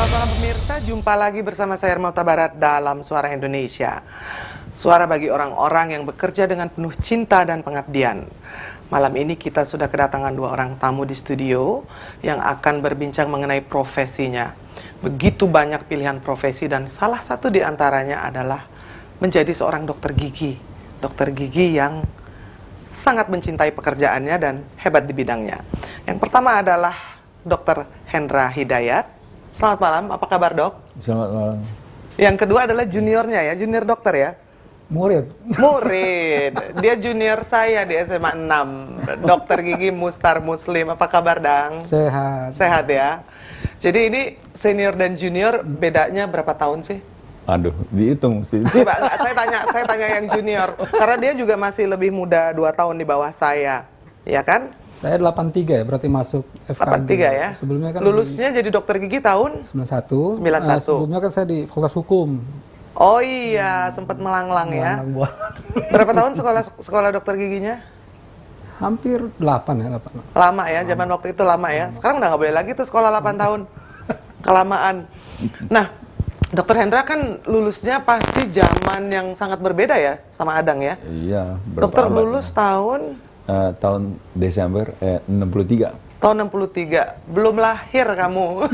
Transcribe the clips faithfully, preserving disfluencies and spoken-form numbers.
Selamat malam pemirsa, jumpa lagi bersama saya Hermawta Barat dalam Suara Indonesia. Suara bagi orang-orang yang bekerja dengan penuh cinta dan pengabdian. Malam ini kita sudah kedatangan dua orang tamu di studio yang akan berbincang mengenai profesinya. Begitu banyak pilihan profesi dan salah satu di antaranya adalah menjadi seorang dokter gigi. Dokter gigi yang sangat mencintai pekerjaannya dan hebat di bidangnya. Yang pertama adalah Dokter Hendra Hidayat. Selamat malam, apa kabar dok? Selamat malam. Yang kedua adalah juniornya ya, junior dokter ya? Murid. Murid. Dia junior saya di S M A enam. Dokter gigi Mustar Muslim. Apa kabar Dang? Sehat. Sehat ya. Jadi ini senior dan junior bedanya berapa tahun sih? Aduh, dihitung sih. Coba enggak, saya tanya, saya tanya yang junior. Karena dia juga masih lebih muda dua tahun di bawah saya. Ya kan? Saya delapan tiga ya, berarti masuk F K D. delapan tiga ya? Sebelumnya kan lulusnya di... jadi dokter gigi tahun? sembilan satu. sembilan satu. Uh, sebelumnya kan saya di Fakultas Hukum. Oh iya, sempat melanglang ya. Berapa tahun sekolah sekolah dokter giginya? Hampir delapan ya, delapan. Lama ya, zaman waktu itu lama ya. Sekarang udah nggak boleh lagi tuh sekolah delapan tahun. Kelamaan. Nah, Dokter Hendra kan lulusnya pasti zaman yang sangat berbeda ya sama Adang ya? Iya. Dokter lulus ya? tahun? Uh, tahun Desember eh, enam puluh tiga. Tahun enam puluh tiga. Belum lahir kamu.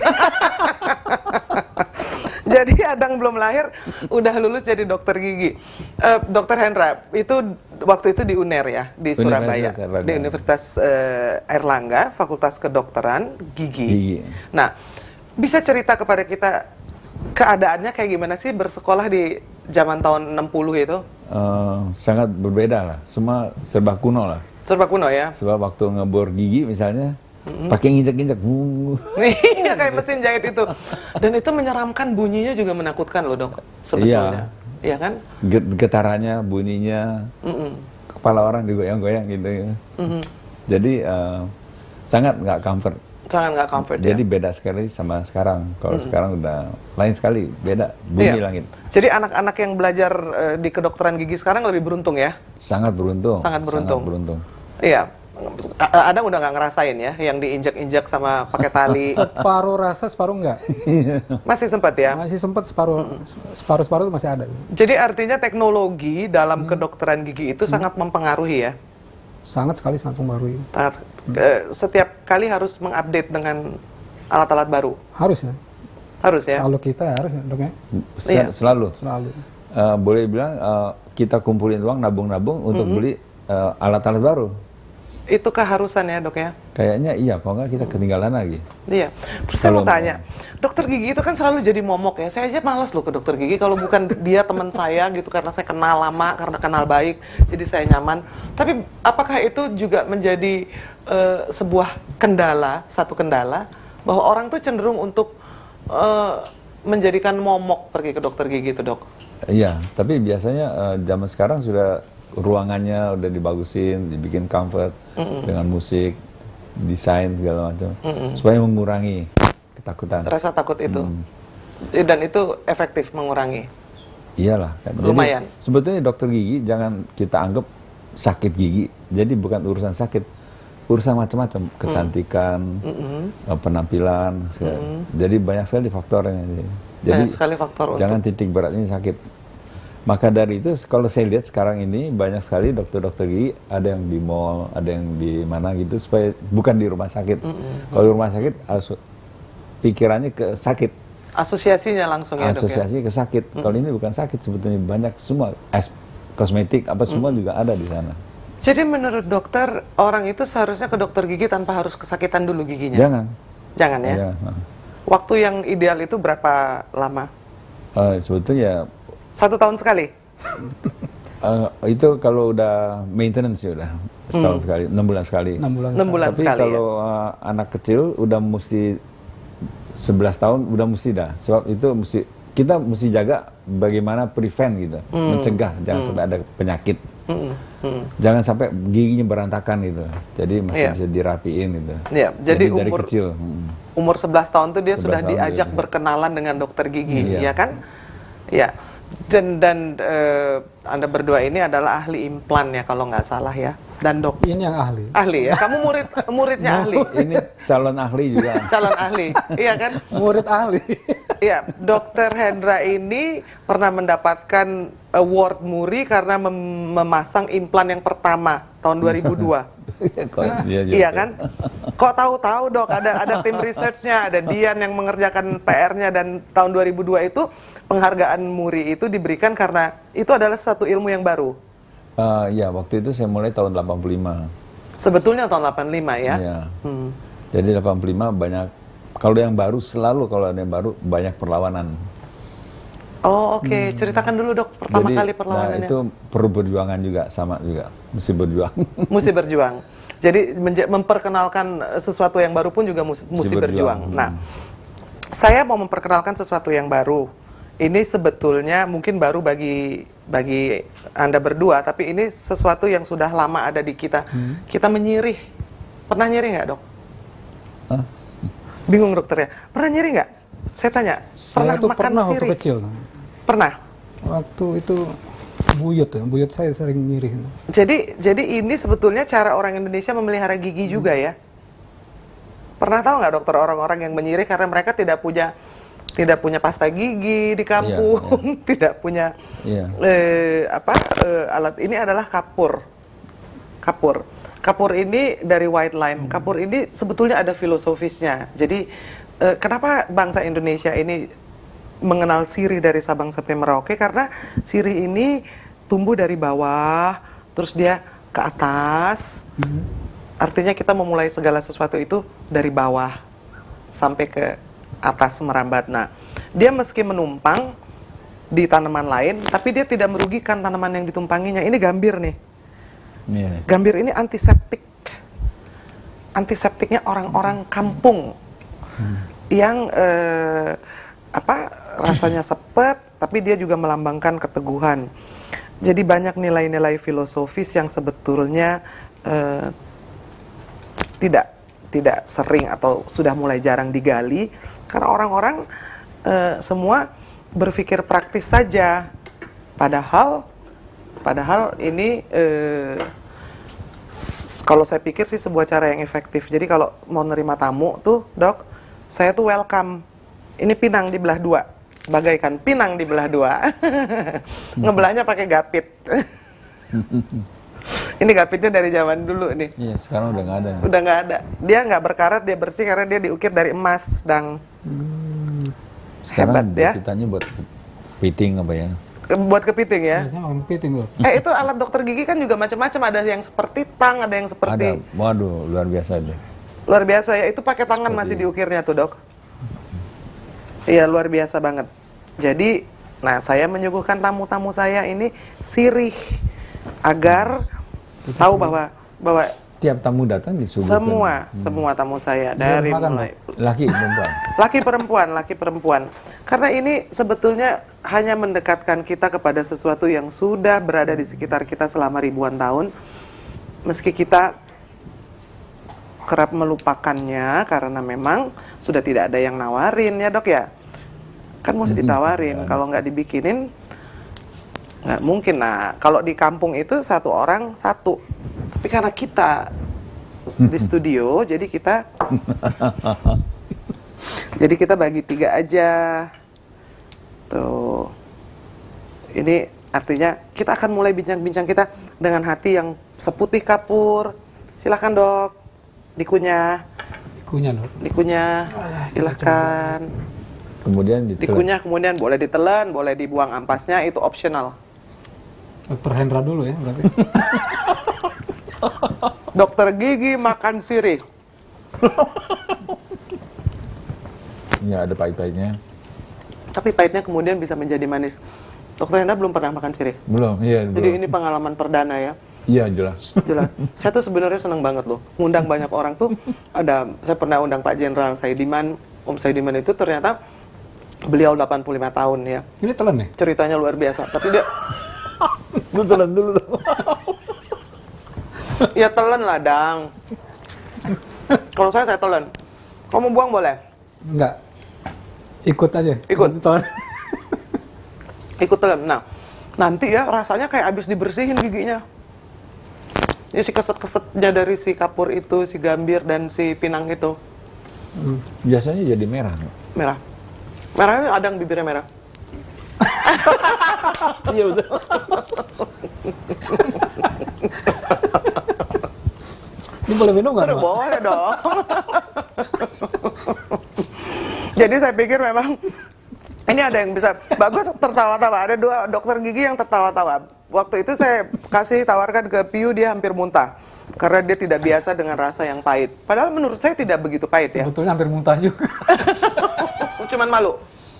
Jadi Adang belum lahir, udah lulus jadi dokter gigi. Uh, dokter Hendra, itu waktu itu di U N E R ya, di Surabaya. Universitas di Universitas uh, Airlangga, Fakultas Kedokteran Gigi. Gigi. Nah, bisa cerita kepada kita keadaannya kayak gimana sih bersekolah di zaman tahun enam puluh itu? Uh, sangat berbeda lah, semua serba kuno lah. Serba kuno ya? Sebab waktu ngebor gigi misalnya, mm-hmm. pakai nginjek-nginjek. Iya, kayak mesin jahit itu. Dan itu menyeramkan, bunyinya juga menakutkan loh dok, sebetulnya. Iya, iya kan? Getarannya, bunyinya, mm-hmm. kepala orang digoyang-goyang gitu ya. Mm-hmm. Jadi uh, sangat nggak comfort. Sangat nggak comfort. Jadi ya? beda sekali sama sekarang. Kalau mm-hmm. sekarang udah lain sekali, beda, bunyi iya. langit. Jadi anak-anak yang belajar uh, di kedokteran gigi sekarang lebih beruntung ya? Sangat beruntung. Sangat beruntung. Sangat beruntung. Iya. Adang udah nggak ngerasain ya, yang diinjak-injak sama pakai tali. Separuh rasa, separuh enggak. Masih sempat ya? Masih sempat, separuh, mm-hmm. separuh-separuh itu masih ada. Jadi artinya teknologi dalam hmm. kedokteran gigi itu hmm. sangat mempengaruhi ya? Sangat sekali, sangat mempengaruhi. Sangat, uh, setiap kali harus mengupdate dengan alat-alat baru? Harus ya. Harus ya? Kalau kita harus ya dok ya? Sel iya. Selalu. Selalu. Uh, boleh bilang uh, kita kumpulin uang, nabung-nabung untuk mm-hmm. beli uh, alat-alat baru. Itu keharusan ya dok ya? Kayaknya iya, kalau nggak kita ketinggalan lagi. Iya. Terus saya mau tanya, dokter gigi itu kan selalu jadi momok ya. Saya aja malas loh ke dokter gigi kalau bukan dia teman saya gitu, karena saya kenal lama, karena kenal baik, jadi saya nyaman. Tapi apakah itu juga menjadi uh, sebuah kendala, satu kendala, bahwa orang tuh cenderung untuk uh, menjadikan momok pergi ke dokter gigi itu dok? Iya, tapi biasanya uh, zaman sekarang sudah ruangannya udah dibagusin, dibikin comfort mm-mm. dengan musik, desain segala macam, mm-mm. supaya mengurangi ketakutan. Rasa takut itu, mm. dan itu efektif mengurangi. Iyalah, kan. Lumayan. Jadi, sebetulnya dokter gigi jangan kita anggap sakit gigi, jadi bukan urusan sakit, urusan macam-macam, kecantikan, mm-hmm. penampilan, mm-hmm. jadi banyak sekali faktornya. Jadi banyak sekali faktor jangan untuk... titik beratnya sakit. Maka dari itu, kalau saya lihat sekarang ini banyak sekali dokter-dokter gigi, ada yang di mall, ada yang di mana gitu, supaya bukan di rumah sakit. Mm-hmm. Kalau di rumah sakit, asu, pikirannya ke sakit. Asosiasinya langsung ya dok ya? Asosiasi ke sakit. Mm-hmm. Kalau ini bukan sakit, sebetulnya banyak semua, es, kosmetik, apa semua mm-hmm. juga ada di sana. Jadi menurut dokter, orang itu seharusnya ke dokter gigi tanpa harus kesakitan dulu giginya? Jangan. Jangan ya? Ya. Waktu yang ideal itu berapa lama? Uh, sebetulnya Satu tahun sekali? uh, itu kalau udah maintenance ya udah setahun hmm. sekali, enam bulan sekali. enam bulan, enam bulan Tapi sekali. Tapi kalau ya? uh, anak kecil udah mesti sebelas tahun udah mesti dah. Sebab itu mesti kita mesti jaga bagaimana prevent gitu, hmm. mencegah jangan hmm. sampai ada penyakit. Hmm. Hmm. Jangan sampai giginya berantakan gitu. Jadi masih yeah. bisa dirapiin gitu. Yeah. Jadi, Jadi dari umur, kecil. Hmm. Umur sebelas tahun tuh dia sudah diajak dia berkenalan dengan dokter gigi, ya kan? Ya. Dan, dan uh, Anda berdua ini adalah ahli implan ya kalau nggak salah ya. Dan dok. Ini yang ahli. Ahli ya. Kamu murid muridnya ahli. Ini calon ahli juga. Calon ahli, iya kan? Murid ahli. ya, Dokter Hendra ini pernah mendapatkan award Muri karena mem memasang implan yang pertama tahun dua ribu dua. Kok dia juga. Iya kan? Kok tahu-tahu dok, ada ada tim researchnya, ada Dian yang mengerjakan P R-nya, dan tahun dua ribu dua itu penghargaan Muri itu diberikan karena itu adalah satu ilmu yang baru. Uh, ya, waktu itu saya mulai tahun delapan puluh lima. Sebetulnya tahun delapan puluh lima ya? Iya. Hmm. Jadi delapan puluh lima banyak, kalau yang baru selalu kalau ada yang baru banyak perlawanan. Oh oke, okay. Ceritakan dulu dok pertama Jadi, kali perlawanannya. Nah itu perlu berjuangan juga, sama juga, mesti berjuang. Mesti berjuang. Jadi memperkenalkan sesuatu yang baru pun juga mesti, mesti berjuang. berjuang. Nah, hmm. saya mau memperkenalkan sesuatu yang baru. Ini sebetulnya mungkin baru bagi bagi Anda berdua, tapi ini sesuatu yang sudah lama ada di kita. Hmm. Kita menyirih. Pernah nyirih nggak dok? Hah? Bingung dokter ya. Pernah nyirih nggak? Saya tanya. Pernah saya tuh makan pernah sirih? Waktu kecil. Pernah. Waktu itu buyut ya, buyut saya sering nyirih. Jadi jadi ini sebetulnya cara orang Indonesia memelihara gigi hmm. juga ya. Pernah tahu nggak dokter orang-orang yang menyirih karena mereka tidak punya tidak punya pasta gigi di kampung, yeah, yeah. tidak punya yeah. eh, apa eh, alat. Ini adalah kapur. Kapur. Kapur ini dari white lime. Kapur ini sebetulnya ada filosofisnya. Jadi eh, kenapa bangsa Indonesia ini mengenal sirih dari Sabang sampai Merauke? Karena sirih ini tumbuh dari bawah, terus dia ke atas. Mm-hmm. Artinya kita memulai segala sesuatu itu dari bawah sampai ke atas merambat. Nah, dia meski menumpang di tanaman lain, tapi dia tidak merugikan tanaman yang ditumpanginya. Ini gambir nih. Yeah. Gambir ini antiseptik. Antiseptiknya orang-orang kampung hmm. yang eh, apa rasanya sepet, tapi dia juga melambangkan keteguhan. Jadi banyak nilai-nilai filosofis yang sebetulnya eh, tidak tidak sering atau sudah mulai jarang digali. Karena orang-orang e, semua berpikir praktis saja, padahal, padahal ini e, kalau saya pikir sih sebuah cara yang efektif. Jadi kalau mau nerima tamu tuh dok, saya tuh welcome. Ini pinang dibelah dua, bagaikan pinang dibelah dua. Ngebelahnya pakai gapit. Ini gapitnya dari zaman dulu nih. Iya, sekarang udah nggak ada. Udah nggak ada. Dia nggak berkarat, dia bersih karena dia diukir dari emas, dang. Hmm. Sekarang hebat ya. Gapitannya buat kepiting apa ya? Buat kepiting ya? Biasanya orang kepiting loh. Eh itu alat dokter gigi kan juga macam-macam. Ada yang seperti tang, ada yang seperti. Ada. Waduh, luar biasa deh. Luar biasa ya. Itu pakai tangan seperti masih diukirnya tuh dok. Iya luar biasa banget. Jadi, nah saya menyuguhkan tamu-tamu saya ini sirih agar hmm. tahu bahwa bahwa tiap tamu datang disuguhkan. Semua, hmm. semua tamu saya dari mulai laki perempuan. Laki perempuan, laki perempuan. Karena ini sebetulnya hanya mendekatkan kita kepada sesuatu yang sudah berada di sekitar kita selama ribuan tahun. Meski kita kerap melupakannya karena memang sudah tidak ada yang nawarin ya dok ya. Kan mesti ditawarin, kalau nggak dibikinin nggak mungkin. Nah kalau di kampung itu satu orang satu. Tapi karena kita di studio, jadi kita jadi kita bagi tiga aja. Tuh. Ini artinya kita akan mulai bincang-bincang kita dengan hati yang seputih kapur. Silakan dok, dikunyah. Dikunyah dok. Dikunyah, silakan. Kemudian ditelan. Dikunyah, kemudian boleh ditelan, boleh dibuang ampasnya, itu optional. Dokter Hendra dulu ya berarti. Dokter gigi makan sirih. Ya ada pahit-pahitnya. Tapi pahitnya kemudian bisa menjadi manis. Dokter Hendra belum pernah makan sirih? Belum, iya. Jadi belum. Ini pengalaman perdana ya? Iya jelas. Jelas. Saya tuh sebenarnya senang banget loh. Ngundang banyak orang tuh. Ada, saya pernah undang Pak Jenderal Saidiman. Om Saidiman itu ternyata beliau delapan puluh lima tahun ya. Ini telan nih? Ceritanya luar biasa. Tapi dia... Lu telan dulu dong. Ya telan lah dang. Kalau saya saya telan. Kamu buang boleh? Enggak. Ikut aja. Ikut. Ikut telan. Nah, nanti ya rasanya kayak abis dibersihin giginya. Ini si keset-kesetnya dari si kapur itu, si gambir dan si pinang itu. Hmm. Biasanya jadi merah. Merah. Merahnya ada yang bibirnya merah. Iya betul. Ini boleh minum nggak, Aduh, Pak? boleh dong. Jadi saya pikir memang ini ada yang bisa bagus tertawa-tawa. Ada dua dokter gigi yang tertawa-tawa. Waktu itu saya kasih tawarkan ke Piu, dia hampir muntah karena dia tidak biasa dengan rasa yang pahit. Padahal menurut saya tidak begitu pahit ya. Sebetulnya hampir muntah juga. Cuman malu.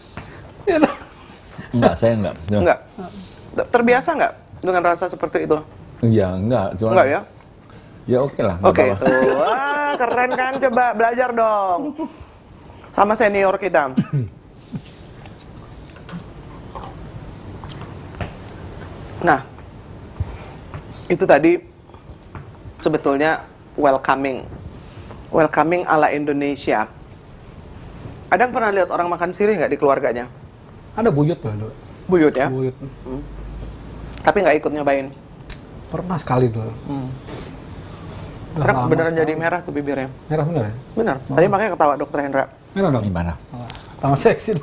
Enggak, saya enggak. Cuma- Enggak. Terbiasa enggak dengan rasa seperti itu? Iya, enggak. Cuma, Enggak ya? Ya oke lah. nggak Oke, apa-apa. tuh. Wah, keren kan? Coba belajar dong. Sama senior kita. Nah, itu tadi sebetulnya welcoming. Welcoming ala Indonesia. Ada yang pernah lihat orang makan sirih nggak di keluarganya? Ada buyut tuh, Dok. Buyut ya? Buyut. Tapi nggak ikut nyobain. Pernah sekali tuh. Udah Karena lama beneran sekali. jadi merah tuh bibirnya. Merah bener ya? Benar. Tadi makanya ketawa dokter Hendra. Merah dong? Gimana? Wah, sama seksi.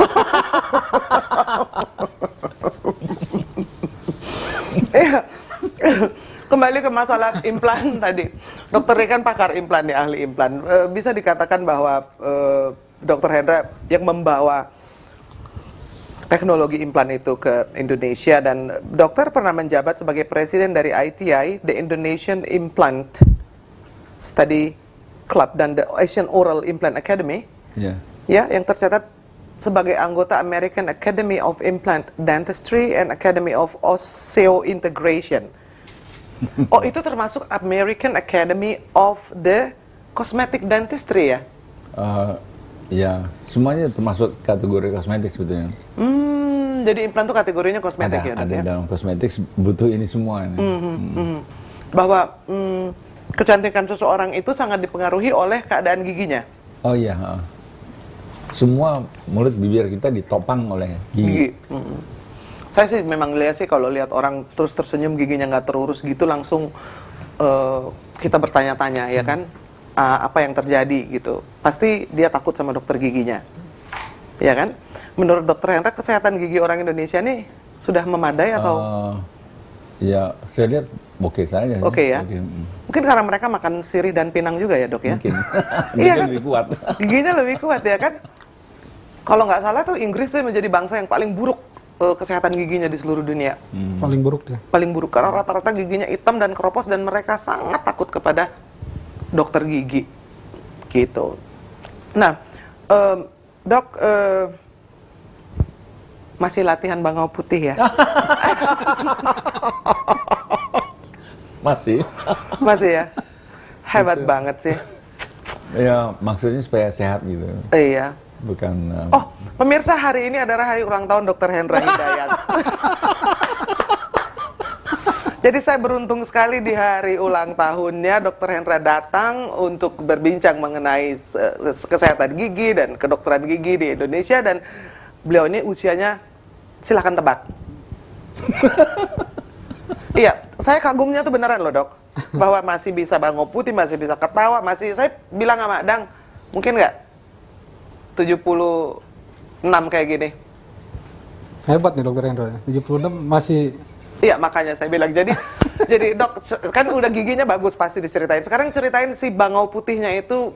Iya. Kembali ke masalah implan tadi. Dokter Ri kan pakar implan ya, ahli implan. E, bisa dikatakan bahwa e, dokter Hendra yang membawa teknologi implan itu ke Indonesia, dan dokter pernah menjabat sebagai presiden dari I T I, the Indonesian Implant Study Club, dan the Asian Oral Implant Academy. Iya. Ya, yang tercatat sebagai anggota American Academy of Implant Dentistry and Academy of Osseointegration. Oh, itu termasuk American Academy of the Cosmetic Dentistry ya? Eh, ya, semuanya termasuk kategori kosmetik sebetulnya. Hmm, jadi implan itu kategorinya kosmetik Ada, ya, Dok, ada ya? dalam kosmetik butuh ini semua. Ini. Hmm. Bahwa hmm, kecantikan seseorang itu sangat dipengaruhi oleh keadaan giginya. Oh iya. heeh. Semua mulut bibir kita ditopang oleh gigi. Gigi. Hmm. Saya sih memang lihat sih kalau lihat orang terus tersenyum giginya nggak terurus gitu, langsung eh, kita bertanya-tanya ya kan, ah, apa yang terjadi gitu. Pasti dia takut sama dokter giginya, ya kan? Menurut dokter Hendra, kesehatan gigi orang Indonesia nih sudah memadai atau? Eh, ya, saya lihat oke saja. Oke ya? Oke, mm. Mungkin karena mereka makan sirih dan pinang juga ya, Dok ya? Mungkin. Iya Giginya kan? lebih kuat. Giginya lebih kuat ya kan? Kalau nggak salah tuh Inggris tuh menjadi bangsa yang paling buruk eh, kesehatan giginya di seluruh dunia. Paling buruk dia. Paling buruk karena rata-rata giginya hitam dan keropos, dan mereka sangat takut kepada dokter gigi gitu. Nah, em, dok, eh, masih latihan bangau putih ya? Masih. Masih ya? Hebat banget sih. Ya, maksudnya supaya sehat gitu. Iya. Bukan eh, Oh, pemirsa, hari ini adalah hari ulang tahun dokter Hendra Hidayat. Jadi saya beruntung sekali di hari ulang tahunnya dokter Hendra datang untuk berbincang mengenai se- kesehatan gigi dan kedokteran gigi di Indonesia, dan beliau ini usianya, silahkan tebak. Iya, saya kagumnya tuh beneran loh dok, bahwa masih bisa bangau putih, masih bisa ketawa, masih, saya bilang sama Dang, mungkin nggak tujuh puluh enam kayak gini. Hebat nih dokter Hendra. tujuh puluh enam masih. Iya, makanya saya bilang, jadi jadi dok, se- kan udah giginya bagus pasti diceritain. Sekarang ceritain si bangau putihnya itu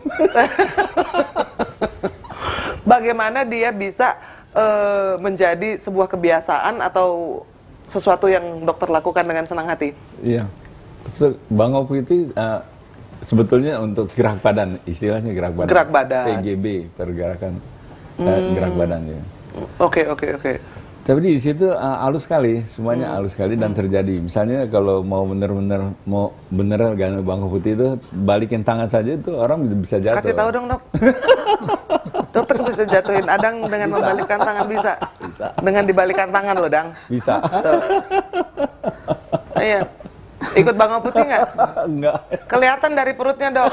bagaimana dia bisa eh, menjadi sebuah kebiasaan atau sesuatu yang dokter lakukan dengan senang hati. Iya. So, bangau putih eh, sebetulnya untuk gerak badan, istilahnya gerak badan. Gerak badan. P G B, pergerakan eh, gerak badan ya. Oke, oke, oke. Tapi di situ uh, halus sekali, semuanya halus sekali dan terjadi. Misalnya kalau mau bener-bener mau bener gana bangau putih itu, balikin tangan saja itu orang bisa jatuh. Kasih tahu dong dok. Dokter bisa jatuhin Adang dengan membalikkan tangan, bisa. Bisa. Dengan dibalikan tangan loh Dang. Bisa. Tuh. Iya. Ikut bangau putih nggak? Enggak. Kelihatan dari perutnya dok.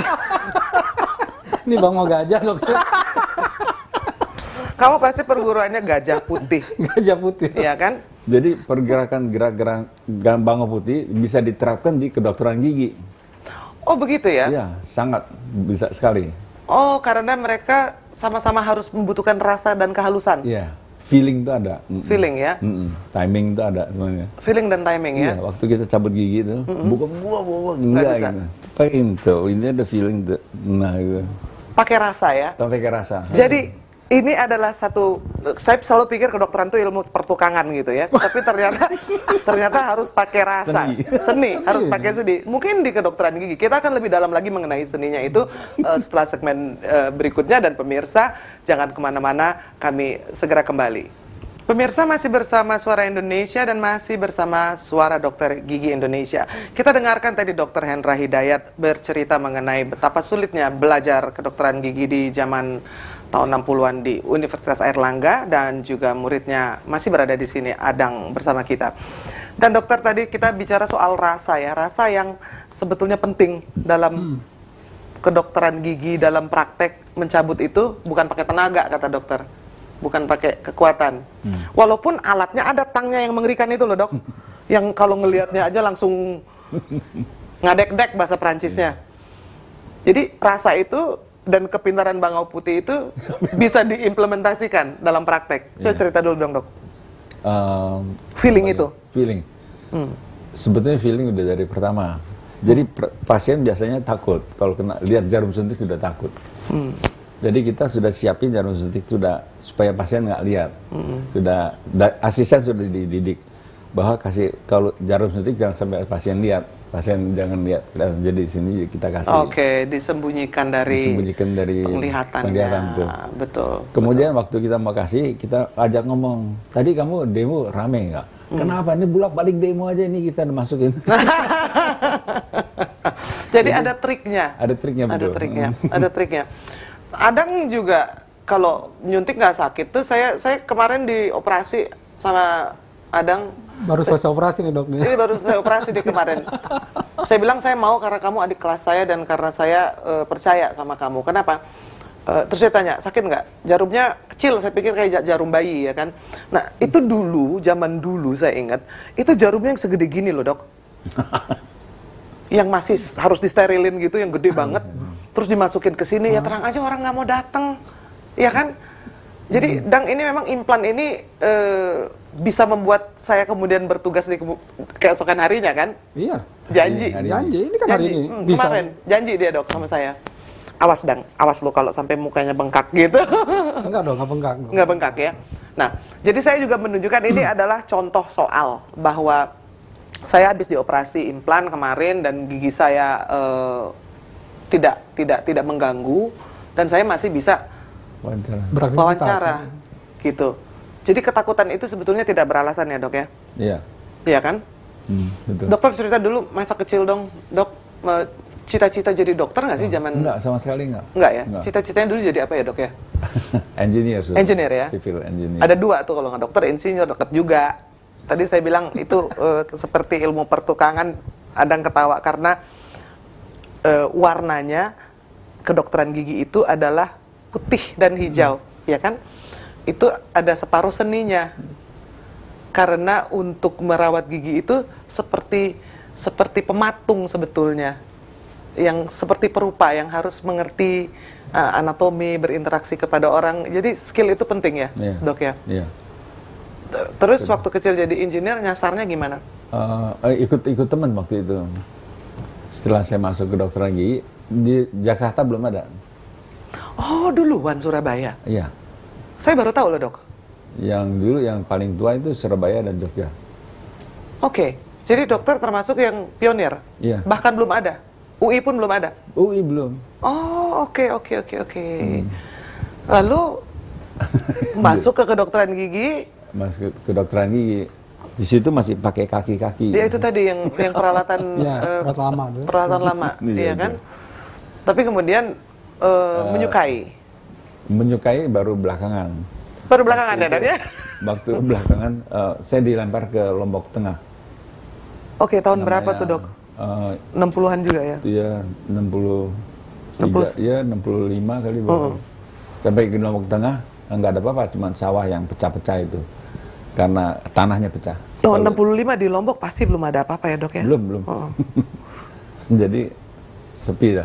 Ini bangau gajah dokter. Kamu pasti perguruannya gajah putih, Gajah putih. iya kan? Jadi pergerakan gerak-gerak bangau putih bisa diterapkan di kedokteran gigi. Oh begitu ya? Iya, sangat bisa sekali. Oh, karena mereka sama-sama harus membutuhkan rasa dan kehalusan. Iya, feeling itu ada. Mm-mm. Feeling ya? Mm-mm. Timing itu ada semuanya. Feeling dan timing ya? Iya, waktu kita cabut gigi itu, bukan buah buah enggak bisa. gitu. Pakai itu, ini ada feeling tuh. Nah, gitu. Pakai rasa ya? Tanpa pakai rasa. Jadi ini adalah satu, saya selalu pikir kedokteran itu ilmu pertukangan gitu ya, tapi ternyata ternyata harus pakai rasa, Seni. seni, harus pakai seni. Mungkin di kedokteran gigi kita akan lebih dalam lagi mengenai seninya itu uh, setelah segmen uh, berikutnya, dan pemirsa jangan kemana-mana, kami segera kembali. Pemirsa masih bersama Suara Indonesia dan masih bersama Suara Dokter Gigi Indonesia. Kita dengarkan tadi Dokter Hendra Hidayat bercerita mengenai betapa sulitnya belajar kedokteran gigi di zaman tahun enam puluhan di Universitas Airlangga, dan juga muridnya masih berada di sini, Adang, bersama kita. Dan dokter, tadi kita bicara soal rasa ya, rasa yang sebetulnya penting dalam kedokteran gigi, dalam praktek mencabut itu bukan pakai tenaga, kata dokter. Bukan pakai kekuatan. Hmm. Walaupun alatnya ada tangnya yang mengerikan itu loh, Dok. Yang kalau ngelihatnya aja langsung ngadek-dek bahasa Perancisnya. Jadi rasa itu dan kepintaran Bangau Putih itu bisa diimplementasikan dalam praktek. Saya cerita dulu dong, Dok. Um, Feeling itu. Feeling. Hmm. Sebetulnya feeling udah dari pertama. Jadi pasien biasanya takut kalau kena lihat jarum suntik, sudah takut. Hmm. Jadi kita sudah siapin jarum suntik sudah supaya pasien nggak lihat. Hmm. Sudah da, asisten sudah dididik bahwa kasih kalau jarum suntik jangan sampai pasien lihat. Pasien jangan lihat. Jadi di sini kita kasih. Oke, okay, disembunyikan dari disembunyikan dari penglihatannya. penglihatan tuh. Betul. Kemudian betul. waktu kita mau kasih, kita ajak ngomong. Tadi kamu demo rame nggak? Hmm. Kenapa? Ini bulak balik demo aja ini kita masukin. Jadi ada triknya. Ada triknya betul. Ada triknya. Ada triknya. Adang juga kalau nyuntik nggak sakit tuh, saya saya kemarin dioperasi sama Adang. Baru selesai operasi nih, Dok. Ini baru selesai operasi di kemarin. Saya bilang saya mau karena kamu adik kelas saya dan karena saya uh, percaya sama kamu. Kenapa? Uh, terus saya tanya, sakit nggak? Jarumnya kecil, saya pikir kayak jarum bayi ya kan. Nah itu dulu, zaman dulu saya ingat, itu jarumnya yang segede gini loh, Dok. Yang masih harus disterilin gitu, yang gede banget. Terus dimasukin ke sini, ya terang aja orang nggak mau datang, ya kan? Jadi Dang, ini memang implan ini uh, bisa membuat saya kemudian bertugas di keesokan harinya kan? Iya. Janji. Hari janji. Ini kan janji. hari ini. Hmm, Bisa. kemarin janji dia, Dok, sama saya. Awas Dang, awas lo kalau sampai mukanya bengkak gitu. Enggak dong, enggak bengkak. Dong. Nggak bengkak ya. Nah, jadi saya juga menunjukkan ini adalah contoh soal bahwa saya habis dioperasi implan kemarin dan gigi saya uh, tidak tidak tidak mengganggu dan saya masih bisa wawancara. wawancara gitu. Jadi ketakutan itu sebetulnya tidak beralasan ya, Dok ya? Iya. Iya kan? Hmm, betul. Dokter cerita dulu masa kecil dong, Dok. Cita-cita jadi dokter nggak sih zaman? Enggak, sama sekali enggak. Enggak ya? Cita-citanya dulu jadi apa ya, Dok ya? Engineer sudah. Engineer ya? Civil engineer. Ada dua tuh, kalau nggak dokter, insinyur, dekat juga. Tadi saya bilang itu uh, seperti ilmu pertukangan. Adang ketawa karena uh, warnanya kedokteran gigi itu adalah putih dan hijau, hmm. ya kan? Itu ada separuh seninya. Karena untuk merawat gigi itu seperti seperti pematung sebetulnya. Yang seperti perupa, yang harus mengerti uh, anatomi, berinteraksi kepada orang. Jadi skill itu penting ya, yeah. Dok ya? Iya. Yeah. Terus betul. Waktu kecil jadi engineer, nyasarnya gimana? Uh, ikut-ikut teman waktu itu. Setelah saya masuk ke kedokteran gigi, di Jakarta belum ada. Oh, duluan Surabaya? Iya. Saya baru tahu loh, Dok. Yang dulu yang paling tua itu Surabaya dan Jogja. Oke, jadi dokter termasuk yang pionir? Iya. Bahkan belum ada? U I pun belum ada? U I belum. Oh, oke, oke, oke, oke. Lalu, masuk ke kedokteran gigi? Masuk ke kedokteran gigi. Di situ masih pakai kaki-kaki. Ya itu tadi yang yang peralatan ya, uh, peralatan lama, peralatan lama, iya kan? Tapi kemudian uh, uh, menyukai. Menyukai baru belakangan. Baru belakangan ya, Dan ya? Waktu belakangan uh, saya dilempar ke Lombok Tengah. Oke, tahun namanya, berapa tuh, Dok? Uh, enam puluhan juga ya? Iya, enam puluh tiga, iya enam puluh lima kali baru. Uh -uh. Sampai ke Lombok Tengah enggak ada apa-apa, cuma sawah yang pecah-pecah itu. Karena tanahnya pecah. Oh, enam puluh lima di Lombok pasti belum ada apa-apa ya, Dok ya? Belum, belum. Oh. Jadi sepi dah.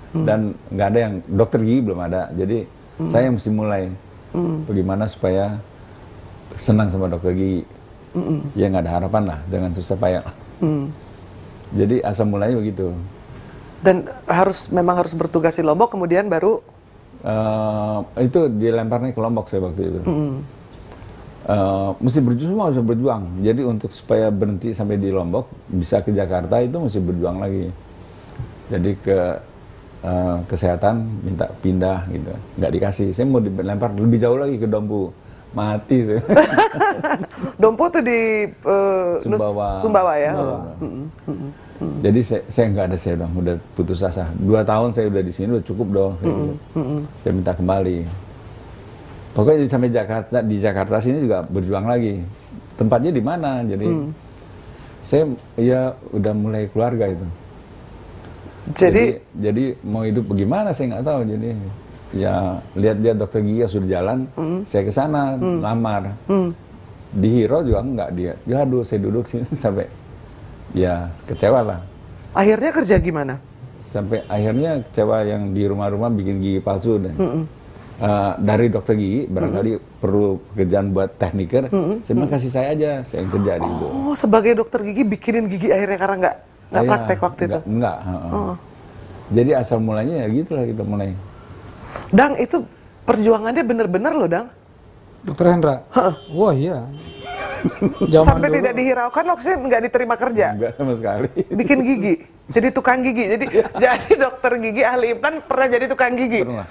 hmm. dan nggak ada yang dokter gigi belum ada. Jadi hmm. saya mesti mulai hmm. bagaimana supaya senang sama dokter gigi. Hmm. Ya nggak ada harapan lah dengan susah payah. Hmm. Jadi asal mulanya begitu. Dan harus memang harus bertugas di Lombok, kemudian baru uh, itu dilemparnya ke Lombok saya waktu itu. Hmm. Uh, mesti berjuang, semua harus berjuang. Jadi untuk supaya berhenti sampai di Lombok, bisa ke Jakarta itu mesti berjuang lagi. Jadi ke uh, kesehatan minta pindah gitu, nggak dikasih. Saya mau dilempar lebih jauh lagi ke Dompu, mati saya. Dompu tuh di uh, Sumbawa. Sumbawa ya. Sumbawa. Hmm. Hmm. Hmm. Jadi saya, saya nggak ada, saya dong, udah putus asa. Dua tahun saya udah di sini, udah cukup dong. Saya, hmm. Hmm. saya minta kembali. Pokoknya sampai Jakarta, di Jakarta sini juga berjuang lagi. Tempatnya di mana? Jadi hmm. saya ya udah mulai keluarga itu. Jadi, jadi, jadi mau hidup bagaimana saya nggak tahu. Jadi ya lihat-lihat dokter gigi sudah jalan, hmm. saya ke sana hmm. lamar. Hmm. Di Hero juga enggak dia. Ya aduh, saya duduk sini sampai ya kecewa lah. Akhirnya kerja gimana? Sampai akhirnya kecewa yang di rumah-rumah bikin gigi palsu dan. Hmm. Uh, dari dokter gigi, barangkali mm-hmm. perlu pekerjaan buat tekniker, mm-hmm. saya bilang kasih saya aja, saya yang kerja di itu. Oh, sebagai dokter gigi bikinin gigi akhirnya karena nggak nggak iya, praktek waktu enggak, itu? Enggak. Uh-uh. Oh. Jadi asal mulanya ya gitulah kita mulai. Dang, itu perjuangannya bener-bener loh, Dang. Dokter Hendra? Heeh. Wah iya. Sampai dulu tidak dihiraukan, maksudnya nggak diterima kerja? Enggak sama sekali. Bikin gigi? Jadi tukang gigi? Jadi jadi dokter gigi ahli implan pernah jadi tukang gigi? Pernah.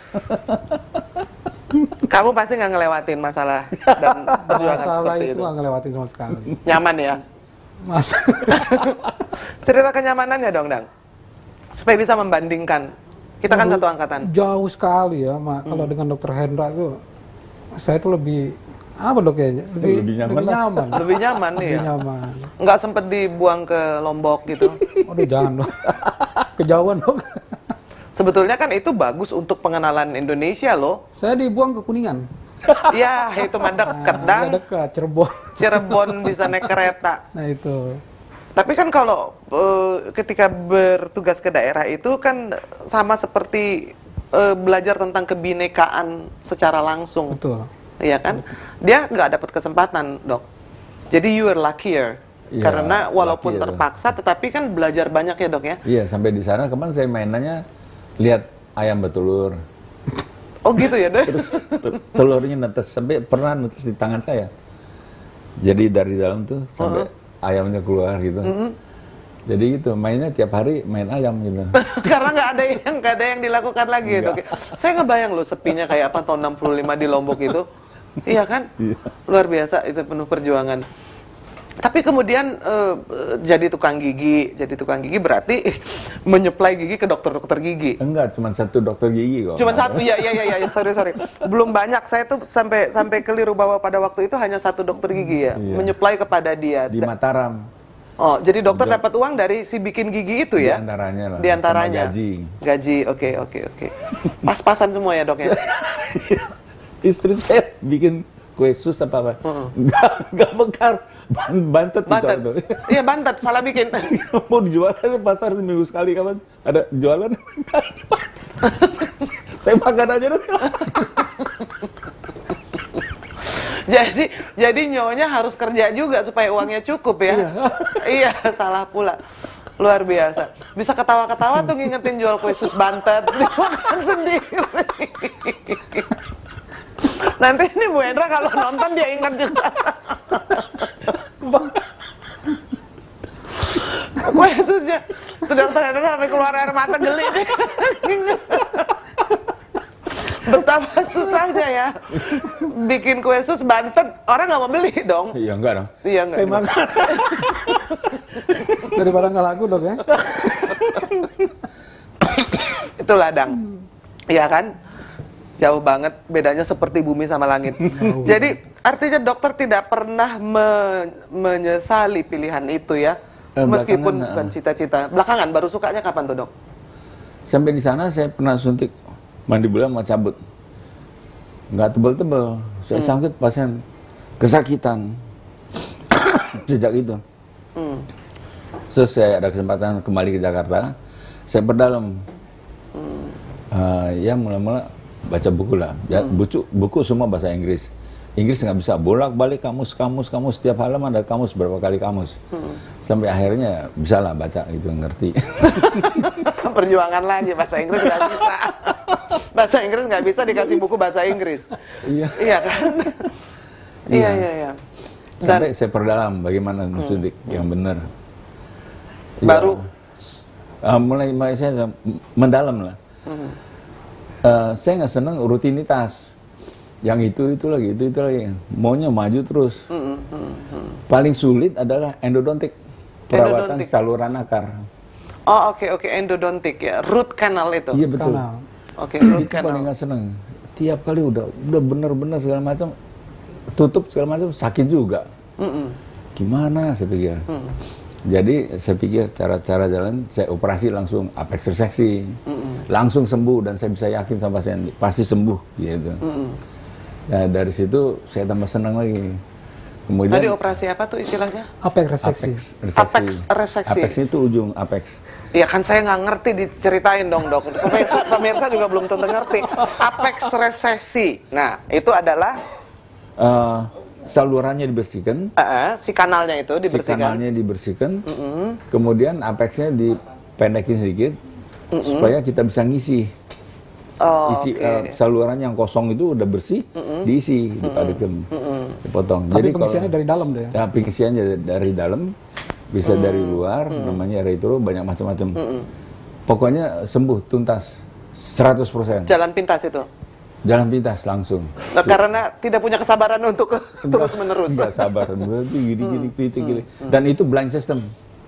Kamu pasti nggak ngelewatin masalah dan perjuangan masalah seperti itu itu? nggak ngelewatin sama sekali. Nyaman ya? Mas. Cerita kenyamanannya dong, Dang. Supaya bisa membandingkan. Kita kan satu angkatan. Jauh sekali ya, Mak. Hmm. Kalau dengan dokter Hendra itu, saya itu lebih apa dok ya? Lebih, lebih nyaman. Lebih nyaman. Lebih nyaman nih Lebih ya. nyaman. Nggak sempet dibuang ke Lombok gitu. Aduh jangan dok. Kejauhan dok. Sebetulnya kan itu bagus untuk pengenalan Indonesia loh. Saya dibuang ke Kuningan. Ya itu mah deket, Nah, Dang. dekat, Cirebon. Cirebon bisa naik kereta. Nah itu. Tapi kan kalau uh, ketika bertugas ke daerah itu kan sama seperti uh, belajar tentang kebinekaan secara langsung. Betul. Iya kan? Dia nggak dapat kesempatan, Dok. Jadi you are luckier. Ya, karena walaupun luckier, terpaksa, tetapi kan belajar banyak ya, Dok ya? Iya, sampai di sana kemarin saya mainannya lihat ayam bertelur. Oh gitu ya, Dok? Terus telurnya netes, sampai pernah netes di tangan saya. Jadi dari dalam tuh sampai uh-huh. ayamnya keluar gitu. Mm-hmm. Jadi gitu, mainnya tiap hari main ayam gitu. Karena nggak ada yang nggak ada yang dilakukan lagi ya, Dok. Saya ngebayang loh sepinya kayak apa tahun enam puluh lima di Lombok itu. Iya kan? Iya. Luar biasa, itu penuh perjuangan. Tapi kemudian uh, jadi tukang gigi, jadi tukang gigi berarti menyuplai gigi ke dokter-dokter gigi. Enggak, cuma satu dokter gigi kok. Cuma satu, ya, ya, ya, ya, sorry, sorry. Belum banyak, saya tuh sampai sampai keliru bahwa pada waktu itu hanya satu dokter gigi ya, iya. menyuplai kepada dia. Di Mataram. Oh, jadi dokter dapat uang dari si bikin gigi itu ya? Di antaranya lah. Di antaranya. Gaji. Gaji, oke, oke, oke. Pas-pasan semua ya, Dok ya? Istri saya bikin kue sus apa apa, uh-uh. nggak nggak bekar, bantet bantet, itu. Iya bantet, salah bikin. Mau dijual ke pasar seminggu sekali kapan ada jualan? Saya makan aja deh. Jadi jadi nyonya harus kerja juga supaya uangnya cukup ya. Iya, salah pula. Luar biasa. Bisa ketawa-ketawa tuh ngingetin jual kue sus bantet, dimakan sendiri. Nanti ini Bu Hendra kalau nonton dia ingat juga. Kue susnya, tuh dokter Hendra sampai keluar air mata geli deh. Betapa susahnya ya bikin kue sus bantet, orang nggak mau beli dong. Iya enggak dong. Iya enggak. Saya makan. Daripada nggak laku dok ya. Itulah Dang. Iya kan? Jauh banget bedanya seperti bumi sama langit. Oh. Jadi artinya dokter tidak pernah me menyesali pilihan itu ya, eh, meskipun bukan cita-cita. Belakangan baru sukanya kapan tuh dok? Sampai di sana saya pernah suntik mandibula mau cabut, nggak tebel-tebel. Saya hmm. sakit pasien kesakitan sejak itu. Hmm. Terus saya ada kesempatan kembali ke Jakarta, saya berdalam. Hmm. Uh, ya mula-mula baca buku lah. Ya, Hmm. buku, buku semua bahasa Inggris. Inggris nggak bisa bolak-balik kamus, kamus, kamus. Setiap halaman ada kamus, berapa kali kamus. Hmm. Sampai akhirnya bisa lah baca gitu, ngerti. Perjuangan lagi, bahasa Inggris nggak bisa. Bahasa Inggris nggak bisa dikasih buku bahasa Inggris. Iya. Iya kan? Iya, iya, iya. Dan Sampai saya perdalam bagaimana mensuntik hmm. yang benar. baru Ya, uh, mulai, mulai saya mendalam lah. Hmm. Uh, saya nggak senang rutinitas. Yang itu itu lagi, itu itu lagi. Maunya maju terus. Hmm, hmm, hmm. Paling sulit adalah endodontik, perawatan endodontik. Saluran akar. Oh oke okay, oke okay. Endodontik ya, root canal itu. Iya betul. Oke okay, root itu canal. Paling nggak seneng. Tiap kali udah udah bener-bener segala macam tutup segala macam sakit juga. Mm-mm. Gimana saya pikir. Mm. Jadi saya pikir cara-cara jalan saya operasi langsung apex reseksi, mm-mm. langsung sembuh dan saya bisa yakin sama pasien pasti sembuh gitu. Mm-mm. Ya dari situ saya tambah senang lagi. Kemudian tadi operasi apa tuh istilahnya? Apex reseksi. Apex reseksi. Apex reseksi. Apex itu ujung apex. Iya kan saya nggak ngerti, diceritain dong dok. Pemirsa, pemirsa juga belum tentu ngerti. Apex reseksi. Nah itu adalah uh, salurannya dibersihkan, uh, si kanalnya itu dibersihkan, si kanalnya dibersihkan, mm-hmm. kemudian apexnya dipendekin sedikit, mm-hmm. supaya kita bisa ngisi, oh, isi okay. uh, saluran yang kosong itu udah bersih, mm-hmm. diisi, dipadekan, mm-hmm. dipotong. Tapi jadi pengisiannya kalau, dari dalam deh. Ya, pengisiannya dari dalam, bisa mm-hmm. dari luar, mm-hmm. namanya retro, banyak macam-macam. Mm-hmm. Pokoknya sembuh tuntas, seratus persen. Jalan pintas itu. Jalan pintas langsung. Nah, karena tidak punya kesabaran untuk terus menerus. Enggak sabar, berarti gini-gini, kritik gini. Dan itu blind system.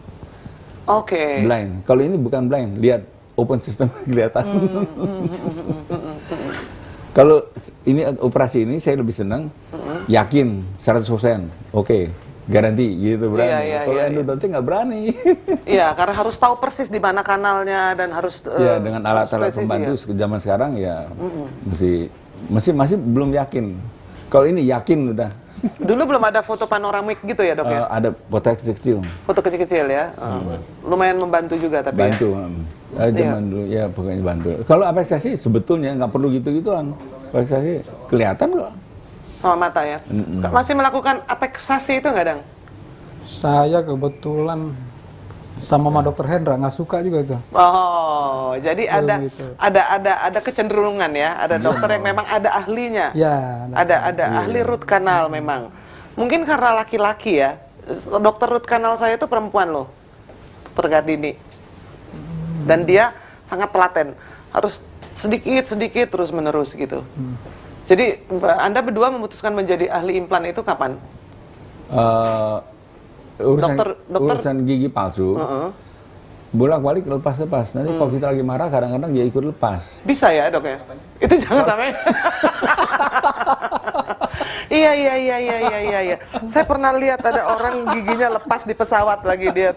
Oke. Okay. Blind. Kalau ini bukan blind, lihat open system kelihatan. Mm, mm, mm, mm, mm, mm. Kalau ini operasi ini saya lebih senang, mm, yakin seratus persen. Oke, okay. Garanti gitu berani. Iya, iya, kalau iya, endodontik nggak berani. Iya, karena harus tahu persis di mana kanalnya dan harus. Iya, uh, dengan alat-alat pembantu ya. Zaman sekarang ya mm-hmm. masih masih masih belum yakin. Kalau ini yakin udah. Dulu belum ada foto panoramik gitu ya dok ya? Uh, ada foto kecil-kecil. Foto kecil-kecil ya. Uh, hmm. Lumayan membantu juga tapi. Bantu. Ya? Uh, zaman iya. dulu ya pokoknya bantu. Kalau apeksasi sebetulnya nggak perlu gitu-gituan. Apeksasi kelihatan kok. Sama mata ya. Mm-mm. Masih melakukan apeksasi itu nggak, Dang? Saya kebetulan sama sama dokter Hendra nggak suka juga itu. Oh, jadi Belum ada itu. ada ada ada kecenderungan ya. Ada dokter yeah. yang memang ada ahlinya. Ya. Ada ada yeah. ahli root canal memang. Mungkin karena laki-laki ya. Dokter root canal saya itu perempuan loh, Dokter Gardini. Dan dia sangat telaten. Harus sedikit sedikit terus menerus gitu. Hmm. Jadi Anda berdua memutuskan menjadi ahli implan itu kapan? Uh, urusan, dokter, dokter, urusan gigi palsu, uh-uh. bolak-balik lepas-lepas. Nanti hmm. kalau kita lagi marah, kadang-kadang dia ikut lepas. Bisa ya dok ya? Itu jangan sampai. Iya iya iya iya iya iya. iya. Saya pernah lihat ada orang giginya lepas di pesawat lagi dia.